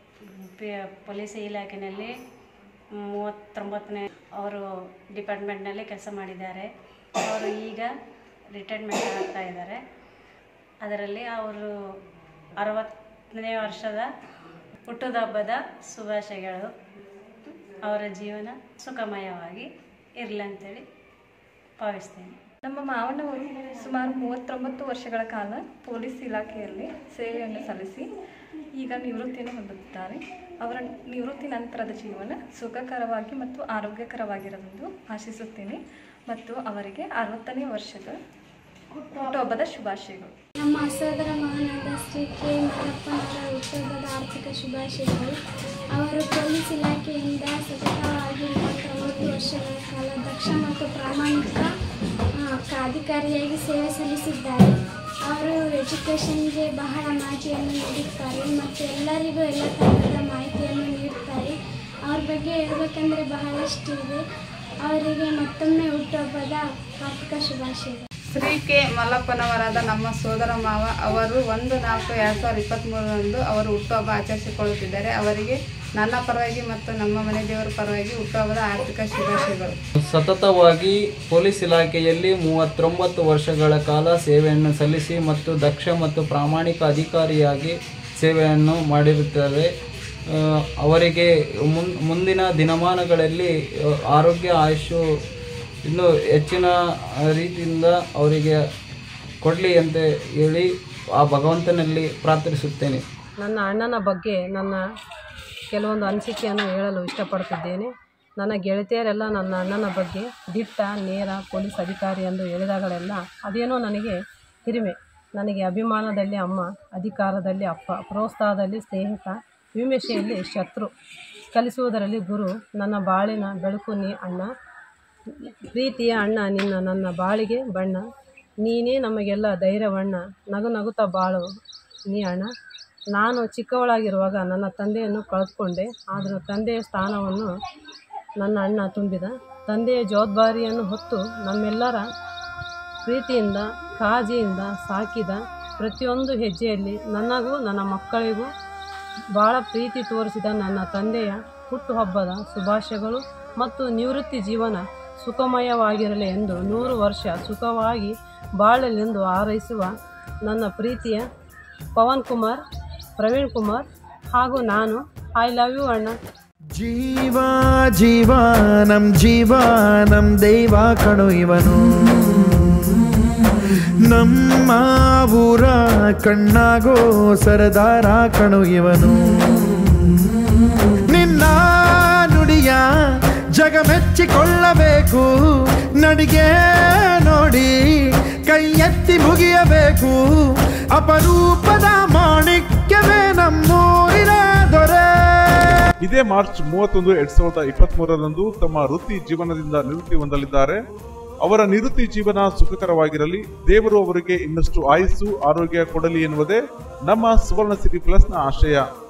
ಪೊಲೀಸ್ ಇಲಾಖೆಯಲ್ಲಿ ಮೂವತ್ತೊಂಬತ್ತನೇ ಅವರು ಡಿಪಾರ್ಟ್ಮೆಂಟ್ನಲ್ಲಿ ಕೆಲಸ ಮಾಡಿದ್ದಾರೆ. ಅವರು ಈಗ ರಿಟೈರ್ಮೆಂಟ್ ಆಗ್ತಾ ಇದ್ದಾರೆ. ಅದರಲ್ಲಿ ಅವರು ಅರವತ್ತನೇ ವರ್ಷದ ಹುಟ್ಟುಹಬ್ಬದ ಶುಭಾಶಯಗಳು. ಅವರ ಜೀವನ ಸುಖಮಯವಾಗಿ ಇರಲಿ ಅಂತೇಳಿ ಭಾವಿಸ್ತೇನೆ. ನಮ್ಮ ಮಾವನವರು ಸುಮಾರು ಮೂವತ್ತೊಂಬತ್ತು ವರ್ಷಗಳ ಕಾಲ ಪೊಲೀಸ್ ಇಲಾಖೆಯಲ್ಲಿ ಸೇವೆಯನ್ನು ಸಲ್ಲಿಸಿ ಈಗ ನಿವೃತ್ತಿಯನ್ನು ಹೊಂದುತ್ತಿದ್ದಾರೆ. ಅವರ ನಿವೃತ್ತಿ ನಂತರದ ಜೀವನ ಸುಖಕರವಾಗಿ ಮತ್ತು ಆರೋಗ್ಯಕರವಾಗಿರಲೆಂದು ಆಶಿಸುತ್ತೇನೆ ಮತ್ತು ಅವರಿಗೆ ಅರವತ್ತನೇ ವರ್ಷದ ಹುಟ್ಟುಹಬ್ಬದ ಶುಭಾಶಯಗಳು. ನಮ್ಮ ಸೋದರ ಮಗನಾದ ಶ್ರೀ ಕೆ ಮಲ್ಲಪ್ಪನವರ ಹುಟ್ಟುಹಬ್ಬದ ಆರ್ಥಿಕ ಶುಭಾಶಯಗಳು. ಅವರು ಪೊಲೀಸ್ ಇಲಾಖೆಯಿಂದ ಸತತವಾಗಿ ಮೂವತ್ತೊಂಬತ್ತು ವರ್ಷಗಳ ಕಾಲ ದಕ್ಷ ಮತ್ತು ಪ್ರಾಮಾಣಿಕ ಅಧಿಕಾರಿಯಾಗಿ ಸೇವೆ ಸಲ್ಲಿಸಿದ್ದಾರೆ. ಅವರು ಎಜುಕೇಷನ್ಗೆ ಬಹಳ ಮಾಹಿತಿಯನ್ನು ನೀಡುತ್ತಾರೆ ಮತ್ತು ಎಲ್ಲರಿಗೂ ಎಲ್ಲ ಥರದ ಮಾಹಿತಿಯನ್ನು ನೀಡುತ್ತಾರೆ. ಅವ್ರ ಬಗ್ಗೆ ಹೇಳಬೇಕಂದ್ರೆ ಬಹಳಷ್ಟು ಇದೆ. ಅವರಿಗೆ ಮತ್ತೊಮ್ಮೆ ಹುಟ್ಟುಹಬ್ಬದ ಆರ್ಥಿಕ ಶುಭಾಶಯಗಳು. ಶ್ರೀ ಕೆ ಮಲ್ಲಪ್ಪನವರಾದ ನಮ್ಮ ಸೋದರ ಮಾವ ಅವರು ಒಂದು ನಾಲ್ಕು ಎರಡು ಸಾವಿರದ ಇಪ್ಪತ್ತ್ಮೂರರಂದು ಅವರು ಹುಟ್ಟುಹಬ್ಬ ಆಚರಿಸಿಕೊಳ್ಳುತ್ತಿದ್ದಾರೆ. ಅವರಿಗೆ ನನ್ನ ಪರವಾಗಿ ಮತ್ತು ನಮ್ಮ ಮನೆ ದೇವರ ಪರವಾಗಿ ಹುಟ್ಟುಹಬ್ಬದ ಆರ್ಥಿಕ ಶುಭಾಶಯಗಳು. ಸತತವಾಗಿ ಪೊಲೀಸ್ ಇಲಾಖೆಯಲ್ಲಿ ಮೂವತ್ತೊಂಬತ್ತು ವರ್ಷಗಳ ಕಾಲ ಸೇವೆಯನ್ನು ಸಲ್ಲಿಸಿ ಮತ್ತು ದಕ್ಷ ಮತ್ತು ಪ್ರಾಮಾಣಿಕ ಅಧಿಕಾರಿಯಾಗಿ ಸೇವೆಯನ್ನು ಮಾಡಿರುತ್ತಾರೆ. ಅವರಿಗೆ ಮುಂದಿನ ದಿನಮಾನಗಳಲ್ಲಿ ಆರೋಗ್ಯ ಆಯುಷು ಇನ್ನೂ ಹೆಚ್ಚಿನ ರೀತಿಯಿಂದ ಅವರಿಗೆ ಕೊಡಲಿ ಅಂತ ಹೇಳಿ ಆ ಭಗವಂತನಲ್ಲಿ ಪ್ರಾರ್ಥಿಸುತ್ತೇನೆ. ನನ್ನ ಅಣ್ಣನ ಬಗ್ಗೆ ನನ್ನ ಕೆಲವೊಂದು ಅನಿಸಿಕೆಯನ್ನು ಹೇಳಲು ಇಷ್ಟಪಡುತ್ತಿದ್ದೇನೆ. ನನ್ನ ಗೆಳತಿಯರೆಲ್ಲ ನನ್ನ ಅಣ್ಣನ ಬಗ್ಗೆ ದಿಟ್ಟ ನೇರ ಪೊಲೀಸ್ ಅಧಿಕಾರಿ ಎಂದು ಹೇಳಿದಾಗಲೆಲ್ಲ ಅದೇನೋ ನನಗೆ ಹಿರಿಮೆ. ನನಗೆ ಅಭಿಮಾನದಲ್ಲಿ ಅಮ್ಮ, ಅಧಿಕಾರದಲ್ಲಿ ಅಪ್ಪ, ಪ್ರೋತ್ಸಾಹದಲ್ಲಿ ಸ್ನೇಹಿತ, ವಿಮರ್ಶೆಯಲ್ಲಿ ಶತ್ರು, ಕಲಿಸುವುದರಲ್ಲಿ ಗುರು, ನನ್ನ ಬಾಳಿನ ಬೆಳಕು ನೀ ಅಣ್ಣ, ಪ್ರೀತಿಯ ಅಣ್ಣ ನಿನ್ನ ನನ್ನ ಬಾಳಿಗೆ ಬಣ್ಣ, ನೀನೇ ನಮಗೆಲ್ಲ ಧೈರ್ಯವಣ್ಣ, ನಗು ನಗುತ್ತಾ ಬಾಳು ನೀ ಅಣ್ಣ. ನಾನು ಚಿಕ್ಕವಳಾಗಿರುವಾಗ ನನ್ನ ತಂದೆಯನ್ನು ಕಳೆದುಕೊಂಡೆ. ಆದರೂ ತಂದೆಯ ಸ್ಥಾನವನ್ನು ನನ್ನ ಅಣ್ಣ ತುಂಬಿದ. ತಂದೆಯ ಜವಾಬ್ದಾರಿಯನ್ನು ಹೊತ್ತು ನಮ್ಮೆಲ್ಲರ ಪ್ರೀತಿಯಿಂದ ಕಾಳಜಿಯಿಂದ ಸಾಕಿದ. ಪ್ರತಿಯೊಂದು ಹೆಜ್ಜೆಯಲ್ಲಿ ನನಗೂ ನನ್ನ ಮಕ್ಕಳಿಗೂ ಭಾಳ ಪ್ರೀತಿ ತೋರಿಸಿದ ನನ್ನ ತಂದೆಯ ಹುಟ್ಟುಹಬ್ಬದ ಶುಭಾಶಯಗಳು ಮತ್ತು ನಿವೃತ್ತಿ ಜೀವನ ಸುಖಮಯವಾಗಿರಲಿ ಎಂದು, ನೂರು ವರ್ಷ ಸುಖವಾಗಿ ಬಾಳಲೆಂದು ಹಾರೈಸುವ ನನ್ನ ಪ್ರೀತಿಯ ಪವನ್ ಕುಮಾರ್, ಪ್ರವೀಣ್ ಕುಮಾರ್ ಹಾಗೂ ನಾನು. ಐ ಲವ್ ಯು ಅಣ್ಣ. ಜೀವ ಜೀವ ನಮ್ ಜೀವ ನಮ್ ದೈವ ಕಣು ಇವನು, ನಮ್ಮ ಊರ ಕಣ್ಣಾಗೋ ಸರದಾರ ಕಣು ಇವನು. ನಿನ್ನ ನುಡಿಯ ಜಗ ಮೆಚ್ಚಿಕೊಳ್ಳಬೇಕು, ನಡಿಗೆ ನೋಡಿ ಕೈ ಎತ್ತಿ ಮುಗಿಯಬೇಕು. ಅಪರೂಪದ ಮಾಣಿಕ್ಯವೇ ನಮ್ಮೂರಿನ ದೊರೆ. ಇದೇ ಮಾರ್ಚ್ ಮೂವತ್ತೊಂದು ಎರಡ್ ಸಾವಿರದ ಇಪ್ಪತ್ತ್ ಮೂರರಂದು ತಮ್ಮ ವೃತ್ತಿ ಜೀವನದಿಂದ ನಿವೃತ್ತಿ ಹೊಂದಲಿದ್ದಾರೆ. ಅವರ ನಿವೃತ್ತಿ ಜೀವನ ಸುಖಕರವಾಗಿರಲಿ, ದೇವರು ಅವರಿಗೆ ಇನ್ನಷ್ಟು ಆಯುಸ್ಸು ಆರೋಗ್ಯ ಕೊಡಲಿ ಎನ್ನುವುದೇ ನಮ್ಮ ಸುವರ್ಣ ಸಿಟಿ ಪ್ಲಸ್ನ ಆಶಯ.